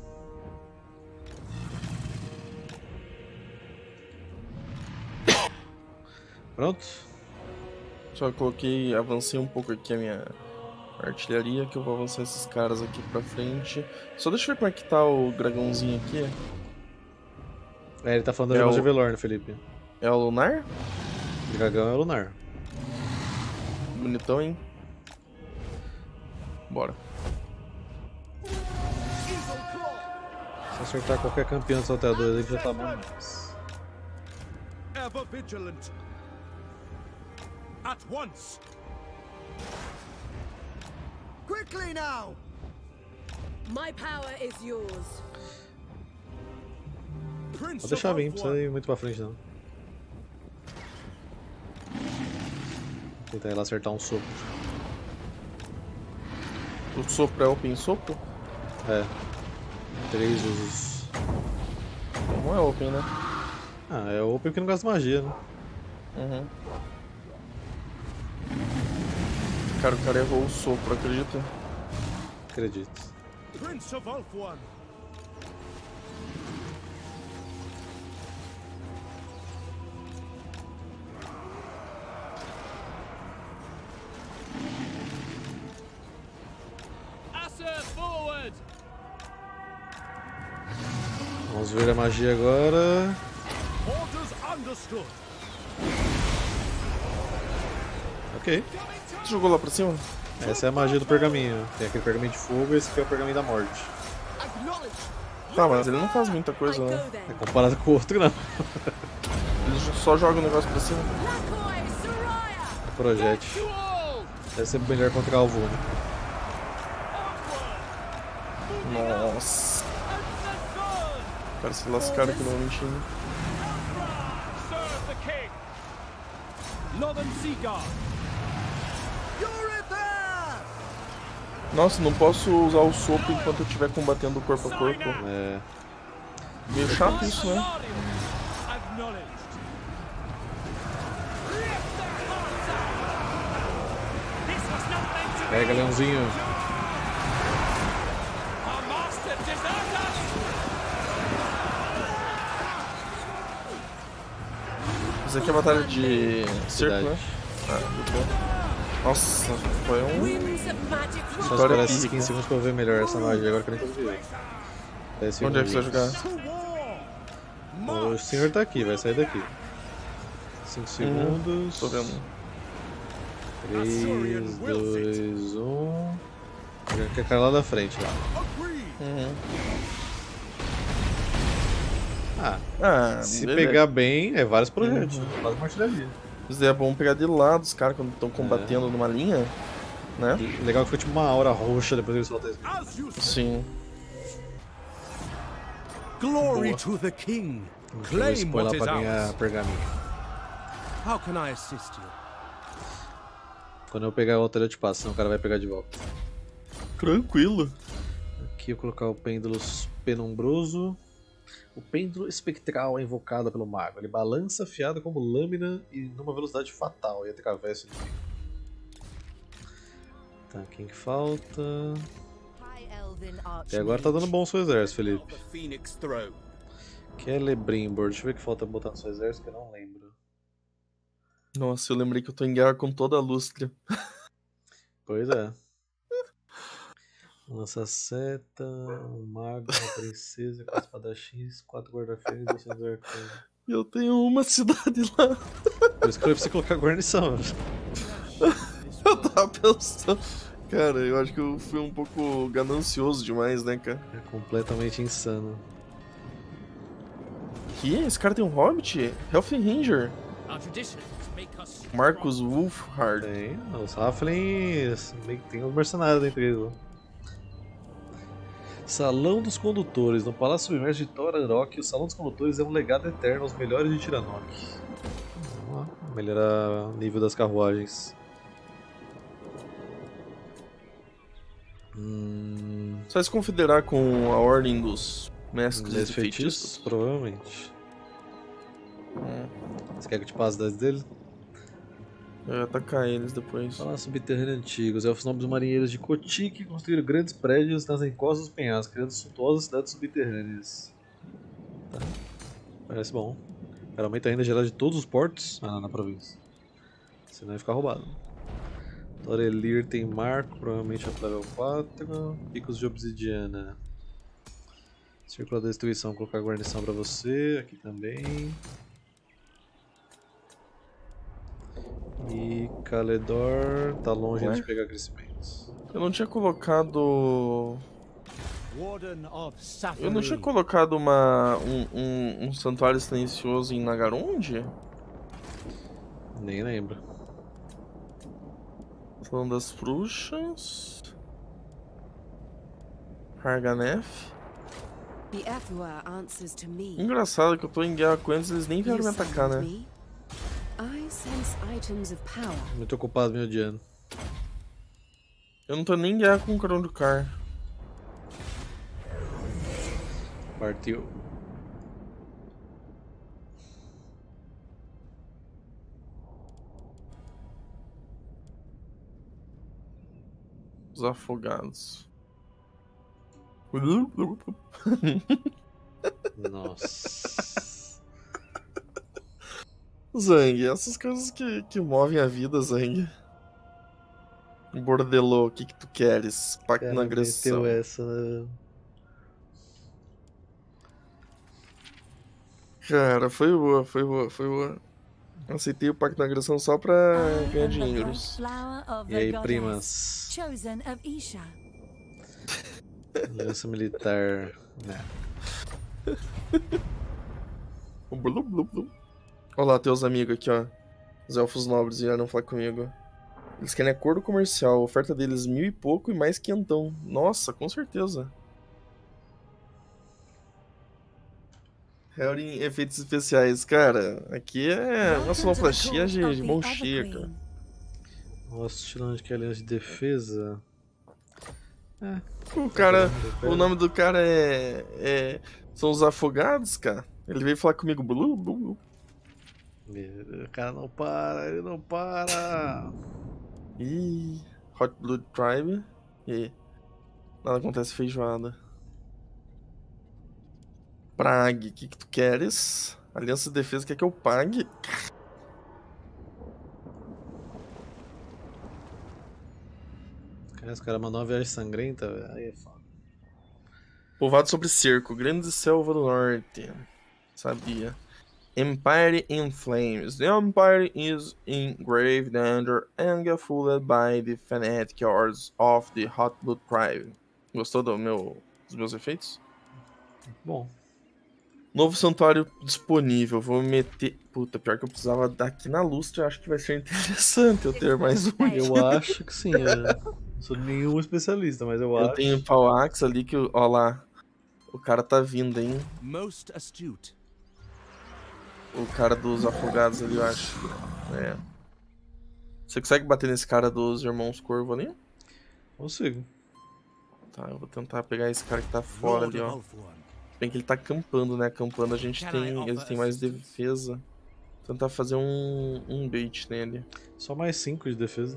Speaker 2: Pronto?
Speaker 1: Só coloquei, avancei um pouco aqui a minha artilharia, que eu vou avançar esses caras aqui pra frente. Só deixa eu ver como é que tá o dragãozinho aqui.
Speaker 2: É, ele tá falando da
Speaker 1: É
Speaker 2: Irmã de
Speaker 1: o-
Speaker 2: Velorn, Felipe.
Speaker 1: É o Lunar?
Speaker 2: O dragão é o lunar.
Speaker 1: Bonitão, hein? Bora.
Speaker 4: Eagle Claw.
Speaker 2: Se acertar qualquer campeão dos salteadores aí que já tá bom demais.
Speaker 4: Ever vigilant. At once. Quickly now.
Speaker 5: My power is yours.
Speaker 4: Prince
Speaker 2: Pode deixar
Speaker 4: of
Speaker 2: vir, não precisa
Speaker 4: Elfwan.
Speaker 2: ir muito pra frente não. Vou tentar ir lá acertar um soco.
Speaker 1: O sopro é open sopro?
Speaker 2: É. Três usos.
Speaker 1: Não é open, né?
Speaker 2: Ah, é o open que não gasta magia, né?
Speaker 1: Uhum. Cara, o cara errou o sopro, acredita?
Speaker 2: Acredito.
Speaker 4: Prince of Elfwan. Asser forward.
Speaker 2: Vamos ver a magia agora.
Speaker 4: Orders understood.
Speaker 2: Ok.
Speaker 1: Você jogou lá pra cima?
Speaker 2: Essa é a magia do pergaminho. Tem aquele pergaminho de fogo e esse aqui é o pergaminho da morte.
Speaker 4: Acknowledged.
Speaker 1: Tá, mas ele não faz muita
Speaker 5: I
Speaker 1: coisa,
Speaker 5: go
Speaker 1: né?
Speaker 5: then.
Speaker 2: É comparado com o outro, não.
Speaker 1: Ele só joga o negócio pra cima.
Speaker 5: Lakoi Soraya!
Speaker 2: Projete.
Speaker 4: To all.
Speaker 2: Deve ser melhor contra alvo, né?
Speaker 1: Nossa. Cara, se lascaram aqui no momentinho.
Speaker 4: Serve the king. Lothern Seaguard.
Speaker 1: Nossa, não posso usar o sopro enquanto eu estiver combatendo corpo a corpo.
Speaker 2: É.
Speaker 1: Meio chato isso, né?
Speaker 4: Acknowledged. This was not meant to
Speaker 2: Pega, leãozinho.
Speaker 4: Our master desert us.
Speaker 1: Isso aqui é batalha de cerco,
Speaker 2: Verdade.
Speaker 1: né? Ah, muito bom. Nossa, foi um...
Speaker 5: Winds of magic
Speaker 2: Só
Speaker 5: rule.
Speaker 1: Vitória
Speaker 2: esperar esses
Speaker 1: pica.
Speaker 2: quinze segundos pra eu ver melhor essa magia, agora que eu nem tô vendo. dez
Speaker 1: Onde é que você vai
Speaker 2: segundos.
Speaker 1: jogar?
Speaker 2: O senhor tá aqui, vai sair daqui. cinco segundos.
Speaker 1: Tô vendo.
Speaker 2: três, dois, um. Aqui é cara lá da frente lá.
Speaker 1: Uhum.
Speaker 2: Ah,
Speaker 1: Ah,
Speaker 2: se
Speaker 1: beleza.
Speaker 2: pegar bem, é vários projetos. Quase uma artilharia.
Speaker 1: Isso daí é bom pegar de lado os caras quando estão combatendo numa linha, né?
Speaker 2: Legal que foi tipo uma aura roxa depois ele solta isso.
Speaker 4: As you
Speaker 1: Sim.
Speaker 4: glory to the king.
Speaker 2: Vou
Speaker 4: Claim
Speaker 2: spoiler
Speaker 4: what is
Speaker 2: pra ganhar
Speaker 4: ours.
Speaker 2: pergaminho.
Speaker 4: How can I assist you?
Speaker 2: Quando eu pegar outra eu te passo, senão o cara vai pegar de volta.
Speaker 1: Tranquilo.
Speaker 2: Aqui eu vou colocar o pêndulo penumbroso. O pêndulo espectral é invocado pelo mago. Ele balança afiado como lâmina e numa velocidade fatal. E atravessa o inimigo. Tá, quem que falta?
Speaker 6: High Elven
Speaker 2: E agora tá dando bom o seu exército, Felipe.
Speaker 3: The Phoenix Throne.
Speaker 2: Celebrimbor. Deixa eu ver o que falta botar no seu exército que eu não lembro.
Speaker 1: Nossa, eu lembrei que eu tô em guerra com toda a Lústria.
Speaker 2: Pois é. Lança seta, um mago, uma princesa, quatro espadachins, quatro guarda-feiras e dois arcanos.
Speaker 1: E eu tenho uma cidade lá.
Speaker 2: Por isso que eu preciso colocar guarnição.
Speaker 1: Eu tava pensando. Cara, eu acho que eu fui um pouco ganancioso demais, né, cara?
Speaker 2: É completamente insano.
Speaker 1: Que? Esse cara tem um hobbit? Healthy Ranger.
Speaker 4: Our traditions make us
Speaker 1: Marcus Wolfhard.
Speaker 2: Tem, os Halflings, meio que tem uns mercenários dentro deles lá. Salão dos Condutores. No Palácio Submerso de Torarok, o Salão dos Condutores é um legado eterno aos melhores de Tiranoc. Vamos lá, melhorar o nível das carruagens. Hum,
Speaker 1: Só se considerar com a ordem dos mestres
Speaker 2: dez
Speaker 1: e
Speaker 2: feitiços,
Speaker 1: feitiços.
Speaker 2: provavelmente.
Speaker 1: Hum,
Speaker 2: Você quer que eu te passe das dele?
Speaker 1: eu ia atacar eles depois.
Speaker 2: Palácio Subterrâneo Antigo. Os elfos nobres marinheiros de Kotik construíram grandes prédios nas encostas dos penhascos, criando suntuosas cidades subterrâneas. Tá. Parece bom. Ela aumenta a renda geral de todos os portos ah, na província. Senão vai ficar roubado. Torelir tem marco, provavelmente é level quatro. Picos de obsidiana. Círculo da destruição, vou colocar guarnição pra você. Aqui também. E Caledor tá longe
Speaker 1: Ué?
Speaker 2: de pegar crescimentos.
Speaker 1: Eu não tinha colocado.
Speaker 4: Warden of
Speaker 1: Eu não tinha
Speaker 4: Safari.
Speaker 1: colocado uma, um, um, um santuário silencioso em Nagarond?
Speaker 2: Nem lembro.
Speaker 1: Falando das bruxas. Harganeth.
Speaker 5: The Ephua answers to me.
Speaker 1: Engraçado que eu tô em guerra com eles, eles nem vieram me atacar, né?
Speaker 5: Me. I sense items of power.
Speaker 2: Muito ocupado me odiando.
Speaker 1: Eu não tô nem em guerra com o Karondukar.
Speaker 2: Partiu.
Speaker 1: Os afogados.
Speaker 2: Nossa.
Speaker 1: Zang, essas coisas que, que movem a vida, Zang. Bordelô, o que que tu queres? Pacto na agressão.
Speaker 2: meteu essa, né?
Speaker 1: Cara, foi boa, foi boa, foi boa. Aceitei o pacto na agressão só pra ganhar dinheiro.
Speaker 2: E aí, primas?
Speaker 6: Chosen of Isha.
Speaker 2: Aliança militar. Né.
Speaker 1: Blu, blu, blu. Olha lá, teus amigos aqui, ó. Os elfos nobres vieram falar comigo. Eles querem acordo comercial. A oferta deles mil e pouco e mais quentão. Nossa, com certeza. Hellring efeitos especiais, cara. Aqui é uma sonoplastia de, de mão cheia, cara.
Speaker 2: Nossa, tirando onde que é aliança de defesa. É.
Speaker 1: O cara, o nome do cara é, é são os afogados, cara. Ele veio falar comigo, blu, blu, blu.
Speaker 2: O cara não para, ele não para.
Speaker 1: Ih, Hot Blood Tribe. E aí? Nada acontece feijoada. Prague, o que, que tu queres? Aliança de defesa quer que eu pague?
Speaker 2: Cara, os caras mandam uma viagem sangrenta, velho. Aí é foda.
Speaker 1: Povoado sobre cerco, Grande Selva do Norte. Sabia. Empire in flames. The Empire is in grave danger and get fooled by the fanatic hordes of the Hot Blood Tribe. Gostou do meu, dos meus efeitos?
Speaker 2: Bom.
Speaker 1: Novo santuário disponível. Vou meter... Puta, pior que eu precisava daqui na lustre. Acho que vai ser interessante eu ter mais um.
Speaker 2: Eu acho que sim. Eu não sou nenhum especialista, mas eu,
Speaker 1: Eu
Speaker 2: acho.
Speaker 1: tenho Pau Axe ali que... Ó lá. O cara tá vindo, hein?
Speaker 4: Most astute.
Speaker 1: O cara dos afogados ali, eu acho. É. Você consegue bater nesse cara dos irmãos Corvo ali?
Speaker 2: Consigo.
Speaker 1: Tá, eu vou tentar pegar esse cara que tá fora ali, ó. Bem que ele tá acampando, né? Acampando a gente tem... Eles têm mais defesa. Vou tentar fazer um, um bait nele.
Speaker 2: Só mais cinco de defesa.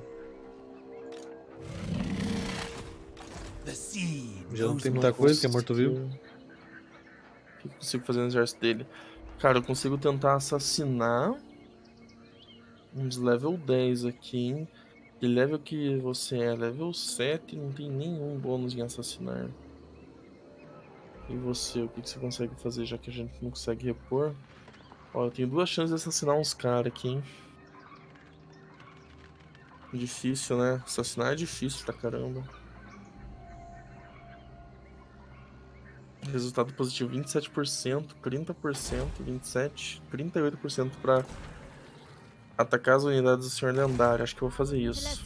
Speaker 2: Já não tem muita coisa, que é morto-vivo.
Speaker 1: O que eu consigo fazer no exército dele? Cara, eu consigo tentar assassinar uns level dez aqui, hein? Que level que você é? Level sete, não tem nenhum bônus em assassinar. E você, o que você consegue fazer, já que a gente não consegue repor? Ó, eu tenho duas chances de assassinar uns caras aqui, hein? Difícil, né? Assassinar é difícil pra caramba. Resultado positivo vinte e sete por cento, trinta por cento, vinte e sete por cento, trinta e oito por cento pra atacar as unidades do Senhor Lendário. Acho que eu vou fazer isso.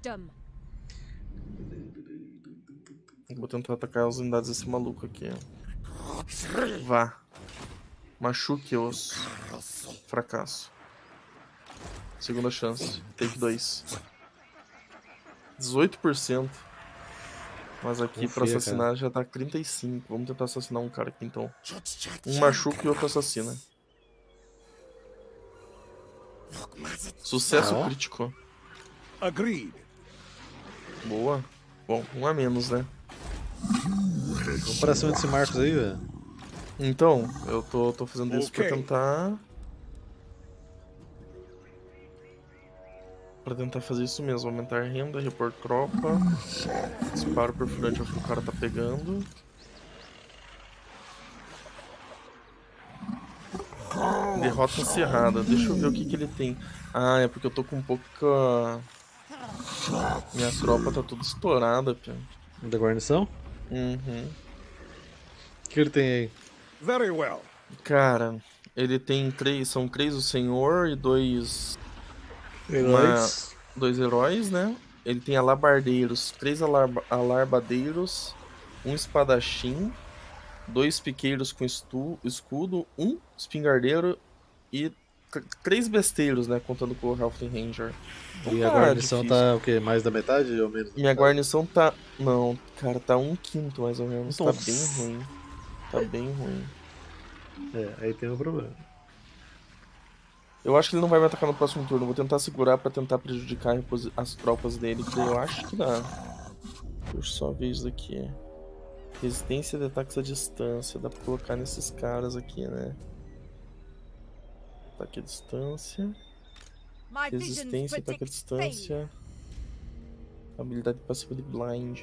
Speaker 1: Vou tentar atacar as unidades desse maluco aqui. Vá. Machuque-os. Fracasso. Segunda chance. Take dois. dezoito por cento. Mas aqui
Speaker 2: Confia,
Speaker 1: pra assassinar
Speaker 2: cara.
Speaker 1: já tá trinta e cinco. Vamos tentar assassinar um cara aqui então. Um machuca e outro assassina. Sucesso
Speaker 2: Ah, ó.
Speaker 1: crítico.
Speaker 4: Agreed.
Speaker 1: Boa. Bom, um a menos, né?
Speaker 2: Vamos pra cima desse Marcos aí, velho.
Speaker 1: Então, eu tô, tô fazendo isso pra
Speaker 4: Ok.
Speaker 1: tentar... Pra tentar fazer isso mesmo. Aumentar renda, repor tropa. Disparo perfurante é o que o cara tá pegando. Derrota encerrada. Deixa eu ver o que que ele tem. Ah, é porque eu tô com pouca... Minha tropa tá toda estourada, pia.
Speaker 2: Da guarnição?
Speaker 1: Uhum.
Speaker 2: O que ele tem aí?
Speaker 4: Very well.
Speaker 1: Cara, ele tem três... São três o senhor e dois...
Speaker 2: Heróis.
Speaker 1: Dois heróis, né? Ele tem alabardeiros, três alarba, alarbadeiros, um espadachim, dois piqueiros com estu, escudo, um espingardeiro e tr- três besteiros, né? Contando com o Halfling Ranger. Não
Speaker 2: E a
Speaker 1: tá
Speaker 2: guarnição
Speaker 1: difícil.
Speaker 2: tá o quê? Mais da metade ou menos? da
Speaker 1: Minha
Speaker 2: metade?
Speaker 1: guarnição tá... Não, cara, tá um quinto mais ou menos. Tá
Speaker 2: Nossa.
Speaker 1: bem ruim. Tá bem ruim.
Speaker 2: É, aí tem um problema.
Speaker 1: Eu acho que ele não vai me atacar no próximo turno. Vou tentar segurar pra tentar prejudicar a reposi- as tropas dele, que eu acho que dá. Deixa eu só ver isso daqui. Resistência de ataques à distância. Dá pra colocar nesses caras aqui, né? Ataque à distância. Resistência, ataque à distância. Habilidade passiva de blind.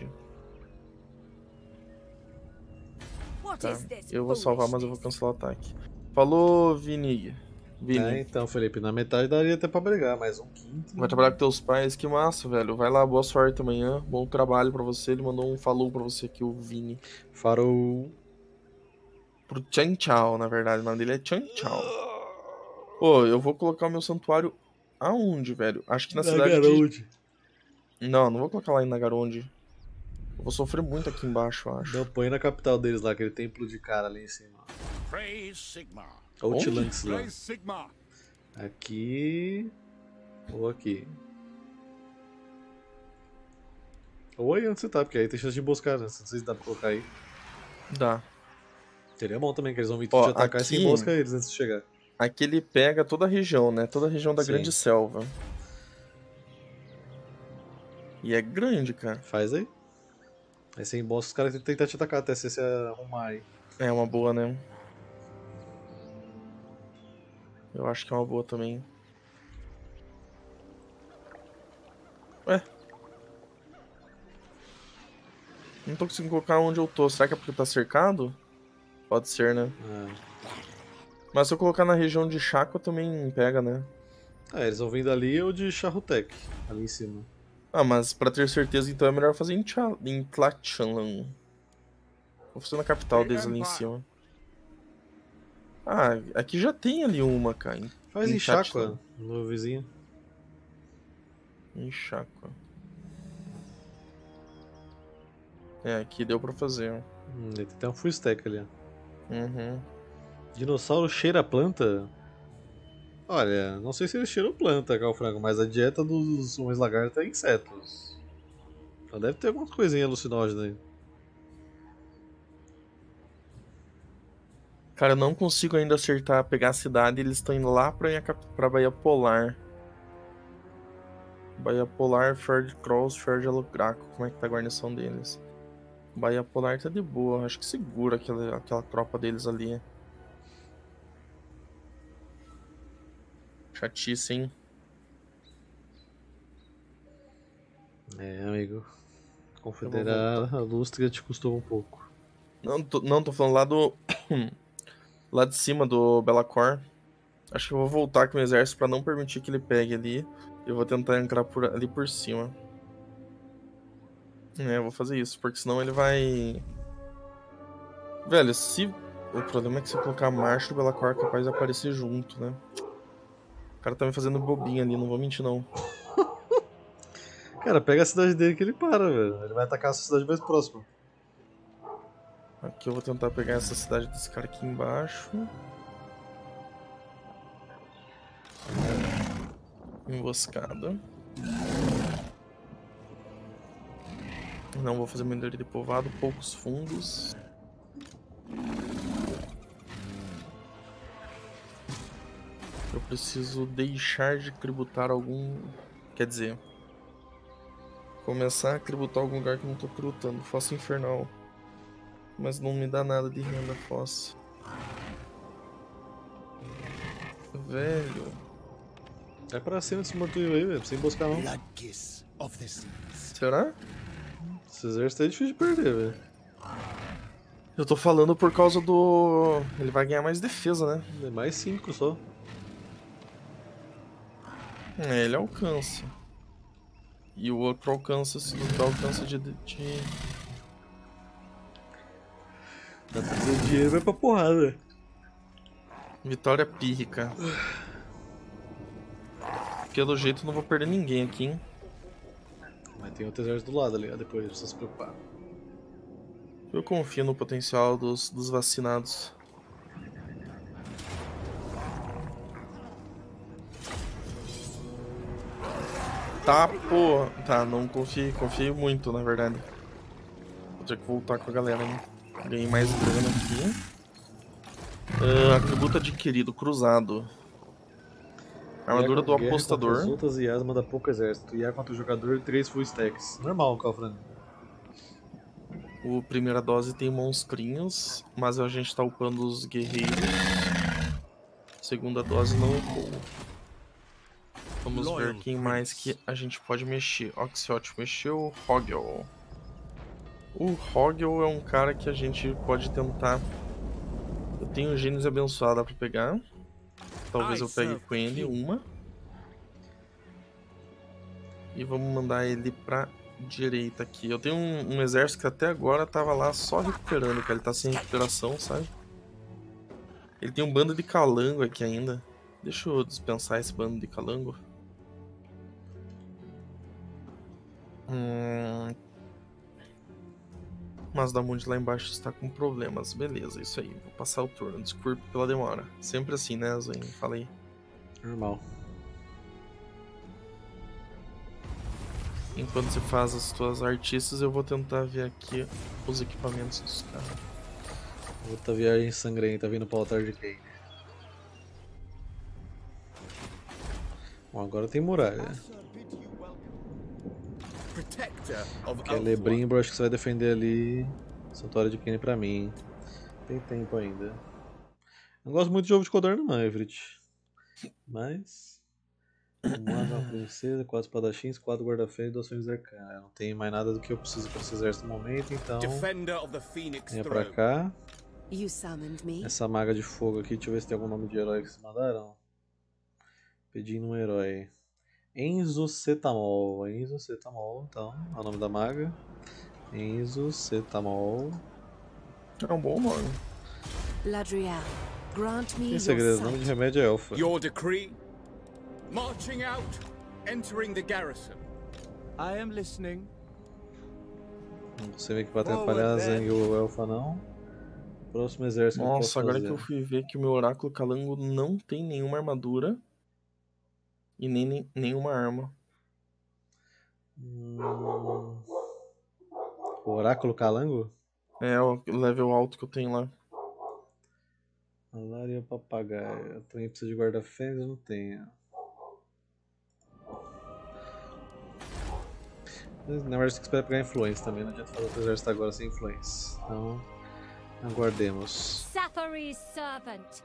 Speaker 1: Tá. Eu vou salvar, mas eu vou cancelar o ataque. Falou, Vini. Vini.
Speaker 2: É, então, Felipe, na metade daria até pra brigar, mas um quinto.
Speaker 1: Vai trabalhar com teus pais, que massa, velho. Vai lá, boa sorte amanhã. Bom trabalho pra você. Ele mandou um falou pra você aqui, o Vini.
Speaker 2: Farou.
Speaker 1: Pro Chan Chao, na verdade. O nome dele é Chan Chao. Pô, eu vou colocar o meu santuário aonde, velho? Acho que na cidade de... Não, não vou colocar lá em Nagaronde. Eu vou sofrer muito aqui embaixo, eu acho.
Speaker 2: Não, põe na capital deles lá, aquele templo de cara ali em cima.
Speaker 3: Praise Sigmar.
Speaker 2: Outlands lá.
Speaker 3: Praise Sigmar.
Speaker 2: Aqui. Ou aqui. Ou aí onde você tá, porque aí tem chance de emboscar, né? Não sei se dá pra colocar aí.
Speaker 1: Dá.
Speaker 2: Seria bom também, que eles vão vir
Speaker 1: Ó,
Speaker 2: te atacar
Speaker 1: aqui-
Speaker 2: e você embosca eles antes de chegar.
Speaker 1: Aqui ele pega toda a região, né? Toda a região da
Speaker 2: Sim.
Speaker 1: Grande Selva. E é grande, cara.
Speaker 2: Faz aí. Aí você embosca os caras tentam tentar te atacar até você se arrumar aí.
Speaker 1: É uma boa, né? Eu acho que é uma boa também. Ué? Não tô conseguindo colocar onde eu tô. Será que é porque tá cercado? Pode ser, né?
Speaker 2: Ah.
Speaker 1: Mas se eu colocar na região de Chakra também pega, né?
Speaker 2: Ah, eles vão vindo ali ou de Charrutec, ali em cima.
Speaker 1: Ah, mas pra ter certeza então é melhor fazer em, Tcha... em Tlachalan. Vou fazer na capital deles ali em cima. Ah, aqui já tem ali uma, cara. Em,
Speaker 2: Faz em
Speaker 1: Tlachalan.
Speaker 2: Chaqua, no vizinho.
Speaker 1: Em Chakra. É, aqui deu pra fazer.
Speaker 2: Hum, tem até um full stack ali, ó.
Speaker 1: Uhum.
Speaker 2: Dinossauro cheira planta? Olha, não sei se eles cheiram planta, Calfranco, mas a dieta dos homens lagartos é insetos. Então deve ter algumas coisinhas alucinógenas aí.
Speaker 1: Cara, eu não consigo ainda acertar, pegar a cidade. Eles estão indo lá pra, minha cap- pra Baía Polar. Baía Polar, Fjord Cross, Fjord Alograco. Como é que tá a guarnição deles? Baía Polar tá de boa. Acho que segura aquela, aquela tropa deles ali. Chatice, hein?
Speaker 2: É, amigo. Confederar a Lústria te custou um pouco.
Speaker 1: Não tô, não, tô falando lá do... lá de cima do Belacor. Acho que eu vou voltar com o exército pra não permitir que ele pegue ali. Eu vou tentar entrar por, ali por cima. É, eu vou fazer isso, porque senão ele vai... Velho, se... O problema é que se eu colocar a marcha do Belacor é capaz de aparecer junto, né? O cara tá me fazendo bobinho ali, não vou mentir não.
Speaker 2: Cara, pega a cidade dele que ele para, velho. Ele vai atacar a sua cidade mais próxima.
Speaker 1: Aqui eu vou tentar pegar essa cidade desse cara aqui embaixo. Emboscada. Não vou fazer melhoria de povoado, poucos fundos. Eu preciso deixar de tributar algum... Quer dizer... Começar a tributar algum lugar que eu não tô tributando. Fossa Infernal. Mas não me dá nada de renda, Fossa. Velho...
Speaker 2: É pra cima desse mortinho aí, velho. Sem emboscar não.
Speaker 3: Blood kiss of the seas.
Speaker 1: Será?
Speaker 2: Esse exército aí é difícil de perder, velho.
Speaker 1: Eu tô falando por causa do... Ele vai ganhar mais defesa, né?
Speaker 2: É mais cinco só.
Speaker 1: É, ele alcança. E o outro alcança, se o outro alcança de... de...
Speaker 2: Tá precisando de dinheiro, vai pra porrada.
Speaker 1: Vitória pírrica. Pelo jeito eu não vou perder ninguém aqui, hein?
Speaker 2: Mas tem outro exército do lado ali, ó. Depois não precisa se preocupar.
Speaker 1: Eu confio no potencial dos, dos vacinados. Tá, pô. Tá, não confio, confio muito, na verdade. Vou ter que voltar com a galera, né? Ganhei mais grana aqui. Uh, atributo adquirido, cruzado. Armadura do
Speaker 2: Guerra
Speaker 1: apostador.
Speaker 2: contra as outras I As manda pouco exército. I A contra o jogador, três full stacks. Normal, Calfran.
Speaker 1: O primeira dose tem monstrinhos, mas a gente tá upando os guerreiros. Segunda dose não upou. Vamos ver quem mais que a gente pode mexer. Oxyot mexeu, Hogel. O Hogel é um cara que a gente pode tentar... Eu tenho Gênios abençoada pra pegar. Talvez eu pegue com ele uma. E vamos mandar ele pra direita aqui. Eu tenho um, um exército que até agora tava lá só recuperando, cara. Ele tá sem recuperação, sabe? Ele tem um bando de calango aqui ainda. Deixa eu dispensar esse bando de calango. Hum... Mas da Mundi lá embaixo está com problemas. Beleza, isso aí. Vou passar o turno. Desculpe pela demora. Sempre assim, né, Zoin? Falei.
Speaker 2: Normal.
Speaker 1: Enquanto você faz as tuas artistas, eu vou tentar ver aqui os equipamentos dos caras.
Speaker 2: Outra viagem sangrenta vindo para o altar de Kane. Bom, agora tem muralha.
Speaker 3: Protector of
Speaker 2: Que é Lebrimbor, acho que você vai defender ali. Santuário de Kane pra mim. Tem tempo ainda. Não gosto muito de jogo de Codorna não, Everett. Mas... Uma princesa, quatro espadachins, quatro guarda-feios e duas sonhos arcanas. Não tem mais nada do que eu preciso para esse exército no momento, então...
Speaker 3: Defender of the Phoenix
Speaker 2: Venha pra
Speaker 3: Throne.
Speaker 2: cá.
Speaker 5: You summoned me.
Speaker 2: Essa maga de fogo aqui, deixa eu ver se tem algum nome de herói que vocês mandaram. Pedindo um herói. Enzo Cetamol. Enzo Cetamol, então, é o nome da maga. Enzo Cetamol.
Speaker 1: É um bom nome.
Speaker 5: Ladriel, grant me
Speaker 2: Tem
Speaker 5: your
Speaker 2: segredo, nome de
Speaker 5: sight.
Speaker 2: remédio é Elfa.
Speaker 3: Your decree. Marching out, entering the garrison.
Speaker 4: I am listening.
Speaker 2: Não você vem aqui pra atrapalhar a Zang ou o Elfa não. Próximo exército que eu
Speaker 1: Nossa,
Speaker 2: posso
Speaker 1: agora
Speaker 2: fazer.
Speaker 1: que eu fui ver que o meu Oráculo Calango não tem nenhuma armadura. E nem, nem nenhuma arma.
Speaker 2: Hum... O Oráculo Calango?
Speaker 1: É o level alto que eu tenho lá.
Speaker 2: Alaria Papagaio. Eu também preciso de guarda-fênix, eu não tenho. Na verdade, você espera pegar influência também, não adianta fazer outro exército agora sem influência. Então, aguardemos.
Speaker 6: Safary's servant.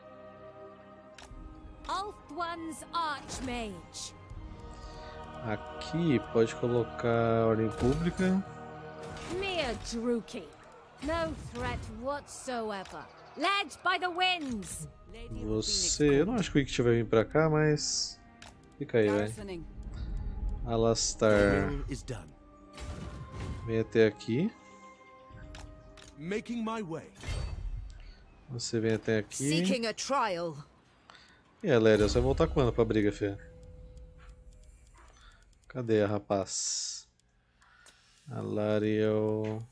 Speaker 6: Ulthuan's Archmage.
Speaker 2: Aqui pode colocar ordem pública.
Speaker 6: Mere Druki. No threat whatsoever. Led by the winds.
Speaker 2: Você, eu não acho que o Wicked vai vir pra cá, mas fica aí, velho. Alastar,
Speaker 4: Will is done.
Speaker 2: vem até aqui.
Speaker 4: Making my way.
Speaker 2: Você vem até aqui.
Speaker 5: Seeking a trial.
Speaker 2: E a Léria, você vai voltar quando pra briga, Fê? Cadê a rapaz? Alariel.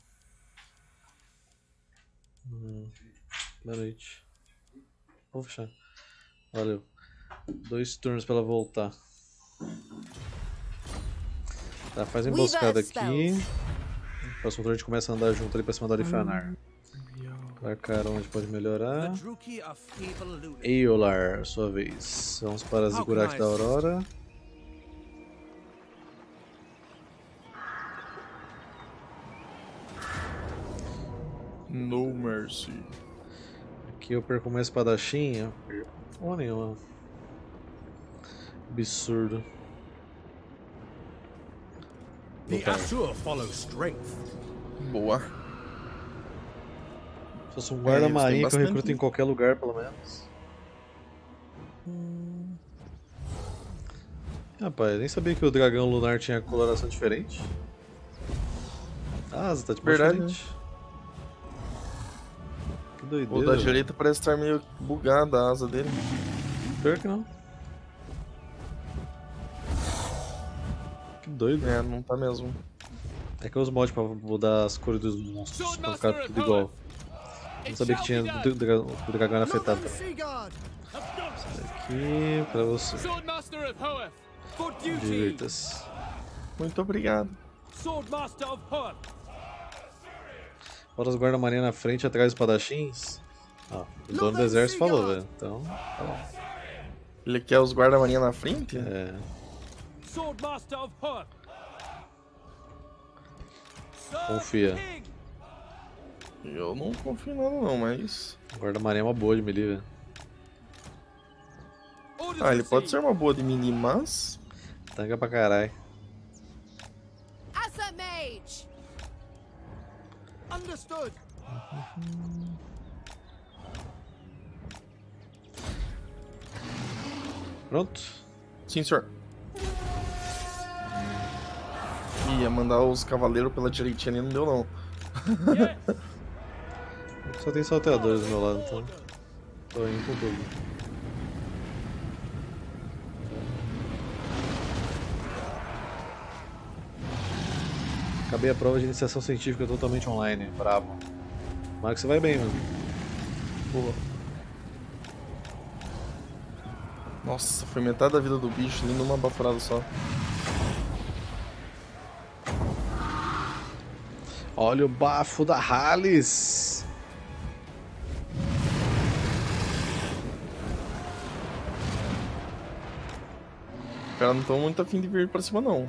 Speaker 2: Hum, boa noite. Vou fechar. Valeu. Dois turnos pra ela voltar. Tá, faz a emboscada aqui. No próximo turno a gente começa a andar junto ali pra cima da Orifanar. Marcar onde pode melhorar.
Speaker 4: The Druki are feeble looting.
Speaker 2: Eolar, sua vez. Vamos para Ziggurat da Aurora.
Speaker 1: No mercy.
Speaker 2: Aqui eu perco uma espadachim. Eu perco porra nenhuma. Absurdo.
Speaker 4: The Asur follow strength.
Speaker 1: Boa.
Speaker 2: Se fosse um
Speaker 1: É,
Speaker 2: guarda
Speaker 1: eles têm
Speaker 2: marinho que eu
Speaker 1: bastante.
Speaker 2: recruto em qualquer lugar, pelo menos. Rapaz, nem sabia que o dragão lunar tinha coloração diferente. Ah, asa tá de
Speaker 1: Verdade,
Speaker 2: diferente. Que
Speaker 1: O
Speaker 2: doideira.
Speaker 1: da
Speaker 2: velho.
Speaker 1: direita parece estar meio bugada a asa dele.
Speaker 2: Pior que não. Que doido.
Speaker 1: É, não tá mesmo.
Speaker 2: É que eu uso mod pra mudar as cores dos monstros, pra ficar tudo igual. Não sabia que tinha o dra- o dragão era afetado também.
Speaker 4: Seaguard.
Speaker 2: Aqui pra você.
Speaker 4: Swordmaster of Hoeth. For duty.
Speaker 2: Divirta-se.
Speaker 1: Muito obrigado.
Speaker 4: Swordmaster of Hoeth.
Speaker 2: Bora os guarda-marinha na frente e atrás dos espadachins. Ó, o dono do exército falou, velho. Então, tá bom.
Speaker 1: Ele quer os guarda-marinha na frente?
Speaker 2: É.
Speaker 4: Swordmaster of Hoeth.
Speaker 2: Confia.
Speaker 1: Eu não confio em nada não, mas...
Speaker 2: Guarda-marinha é uma boa de melee, velho.
Speaker 1: Ah, ele pode ser uma boa de mini, mas...
Speaker 2: Tanga pra caralho.
Speaker 5: As a mage.
Speaker 4: Understood.
Speaker 2: Pronto?
Speaker 1: Sim, senhor. Ia mandar os cavaleiros pela direitinha ali, não deu não.
Speaker 2: Só tem salteadores do meu lado, então. Tô indo com tudo. Acabei a prova de iniciação científica totalmente online. Bravo. Mas você vai bem, mano.
Speaker 1: Boa. Nossa, foi metade da vida do bicho ali numa baforada só.
Speaker 2: Olha o bafo da Hallis.
Speaker 1: Os caras não estão muito afim de vir pra cima, não.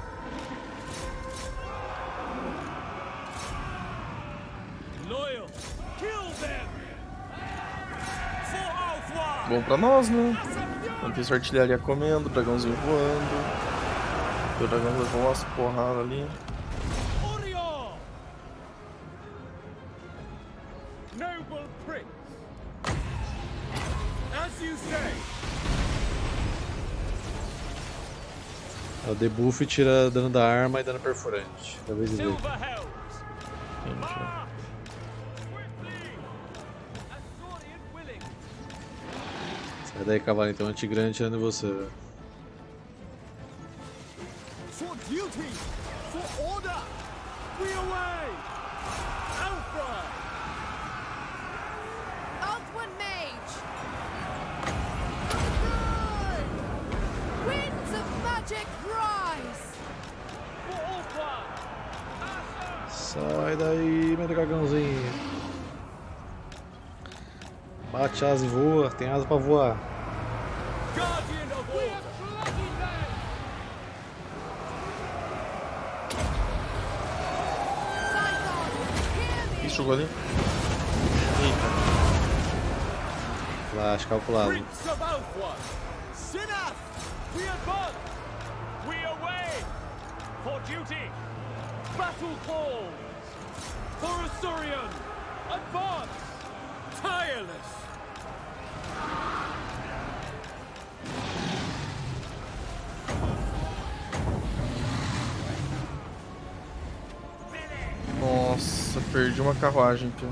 Speaker 3: Loyal, kill them. For Alfwa.
Speaker 1: Bom pra nós, né? Enquanto isso, a artilharia comendo, o dragãozinho voando. O dragão levou umas porradas ali.
Speaker 3: Orion. Noble prince. As you say.
Speaker 2: O debuff tira dano da arma e dano perfurante. Talvez ele veja.
Speaker 3: Silver Hells.
Speaker 1: Gente,
Speaker 3: Quickly. Azorian willing.
Speaker 2: Sai daí, cavalo, então anti-grande atirando em você.
Speaker 3: For duty. For order. We away. Alpha.
Speaker 5: Althwan Mage! Good! Winds of magic rise!
Speaker 3: For Alpha.
Speaker 2: Sai daí, meu dragãozinho. Bate asa e voa, tem asa pra voar.
Speaker 3: Guardian of order.
Speaker 5: Saigon, hear me!
Speaker 1: Ih, jogou ali. Eita.
Speaker 2: Flash calculado.
Speaker 3: Prince of Alpha. Sinath. We advance. We away. For duty. Battle calls. For Azorian. Advance. Tireless.
Speaker 1: Nossa, perdi uma carruagem, tio.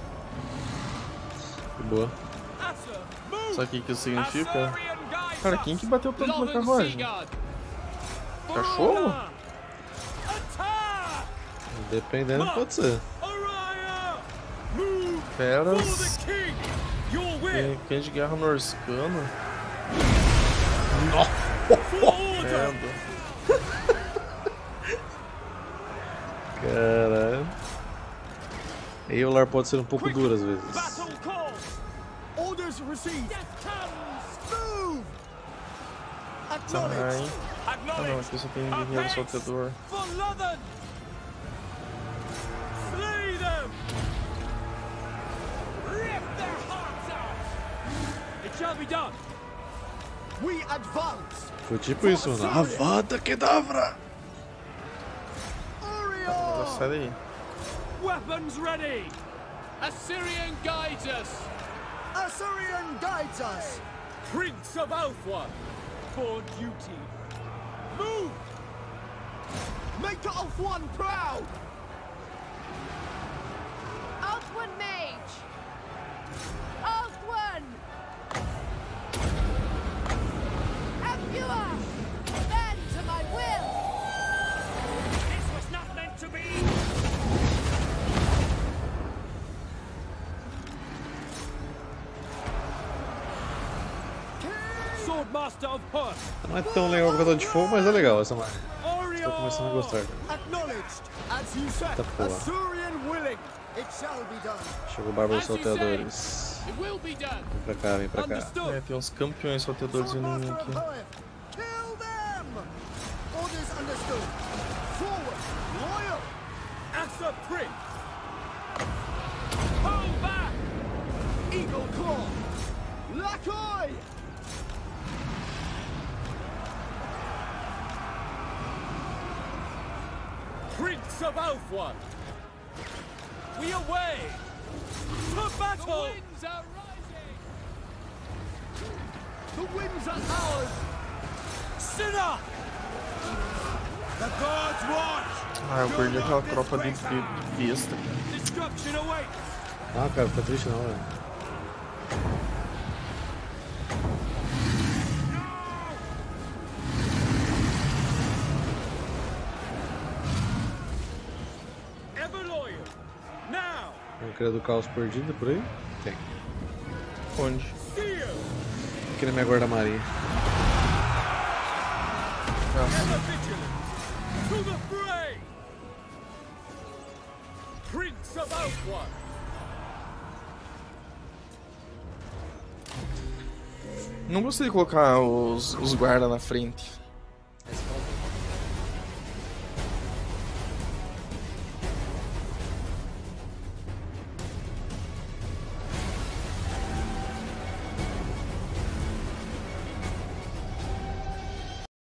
Speaker 2: Que boa.
Speaker 3: Asa, move.
Speaker 1: Sabe o que que isso significa?
Speaker 3: Azorian guides
Speaker 1: Cara,
Speaker 3: us.
Speaker 1: quem que bateu tanto na
Speaker 3: Lothar
Speaker 1: carruagem?
Speaker 3: Seaguard.
Speaker 1: Cachorro?
Speaker 3: Attack.
Speaker 2: Dependendo, pode ser.
Speaker 3: Araya. Move. For
Speaker 1: Feras.
Speaker 3: the king. Your will.
Speaker 1: Cães de guerra norscano.
Speaker 3: For order.
Speaker 1: Credo.
Speaker 2: Caralho. Eular pode ser um pouco duro às vezes.
Speaker 3: Battle calls. Orders received. Death comes. Move.
Speaker 1: Sai.
Speaker 3: Acknowledged.
Speaker 1: Ah não,
Speaker 3: Acknowledged.
Speaker 1: aqui só tem guerreiro salteador.
Speaker 3: For Lothan. Slay them. Rip their hearts out. It shall be done. We advance.
Speaker 2: Foi tipo isso, mano. Avada Kedavra!
Speaker 1: Agora sai daí.
Speaker 3: Weapons ready. Assyrian guides us. Assyrian guides us. Prince of Alpha. For duty. Move. Make Alpha proud.
Speaker 5: Althwan Mage! Althwan! Apua! Bend to my will!
Speaker 3: This was not meant to be. Swordmaster of Perth.
Speaker 2: Não é tão legal quanto a de fogo, mas é legal essa marca.
Speaker 3: Orion.
Speaker 2: Tô começando a gostar.
Speaker 3: Acknowledged. As you said.
Speaker 2: Eita porra.
Speaker 3: Assyrian willing. It shall be done.
Speaker 2: Chegou o Bárbaro Salteadores.
Speaker 3: It will be done.
Speaker 2: Vem pra cá, vem pra cá.
Speaker 3: Understood.
Speaker 1: É, tem uns campeões salteadores vindo em mim aqui.
Speaker 3: Kill them! Orders understood. Forward! Loyal! Asa Prince! Hold back! Eagle Claw! Lakoi! Prince of Alpha! We away! To battle! The winds are rising! The winds are ours! Sinner! The gods watch!
Speaker 1: Ah, eu perdi aquela tropa de, de, de besta, cara.
Speaker 3: Destruction awaits!
Speaker 2: Ah, cara, fica triste não, velho. Criador do caos perdido por aí? Tem.
Speaker 1: Onde?
Speaker 2: Aqui na minha guarda-maria.
Speaker 3: To the fray! Prince of Outward!
Speaker 1: Não gostei de colocar os, os guardas na frente.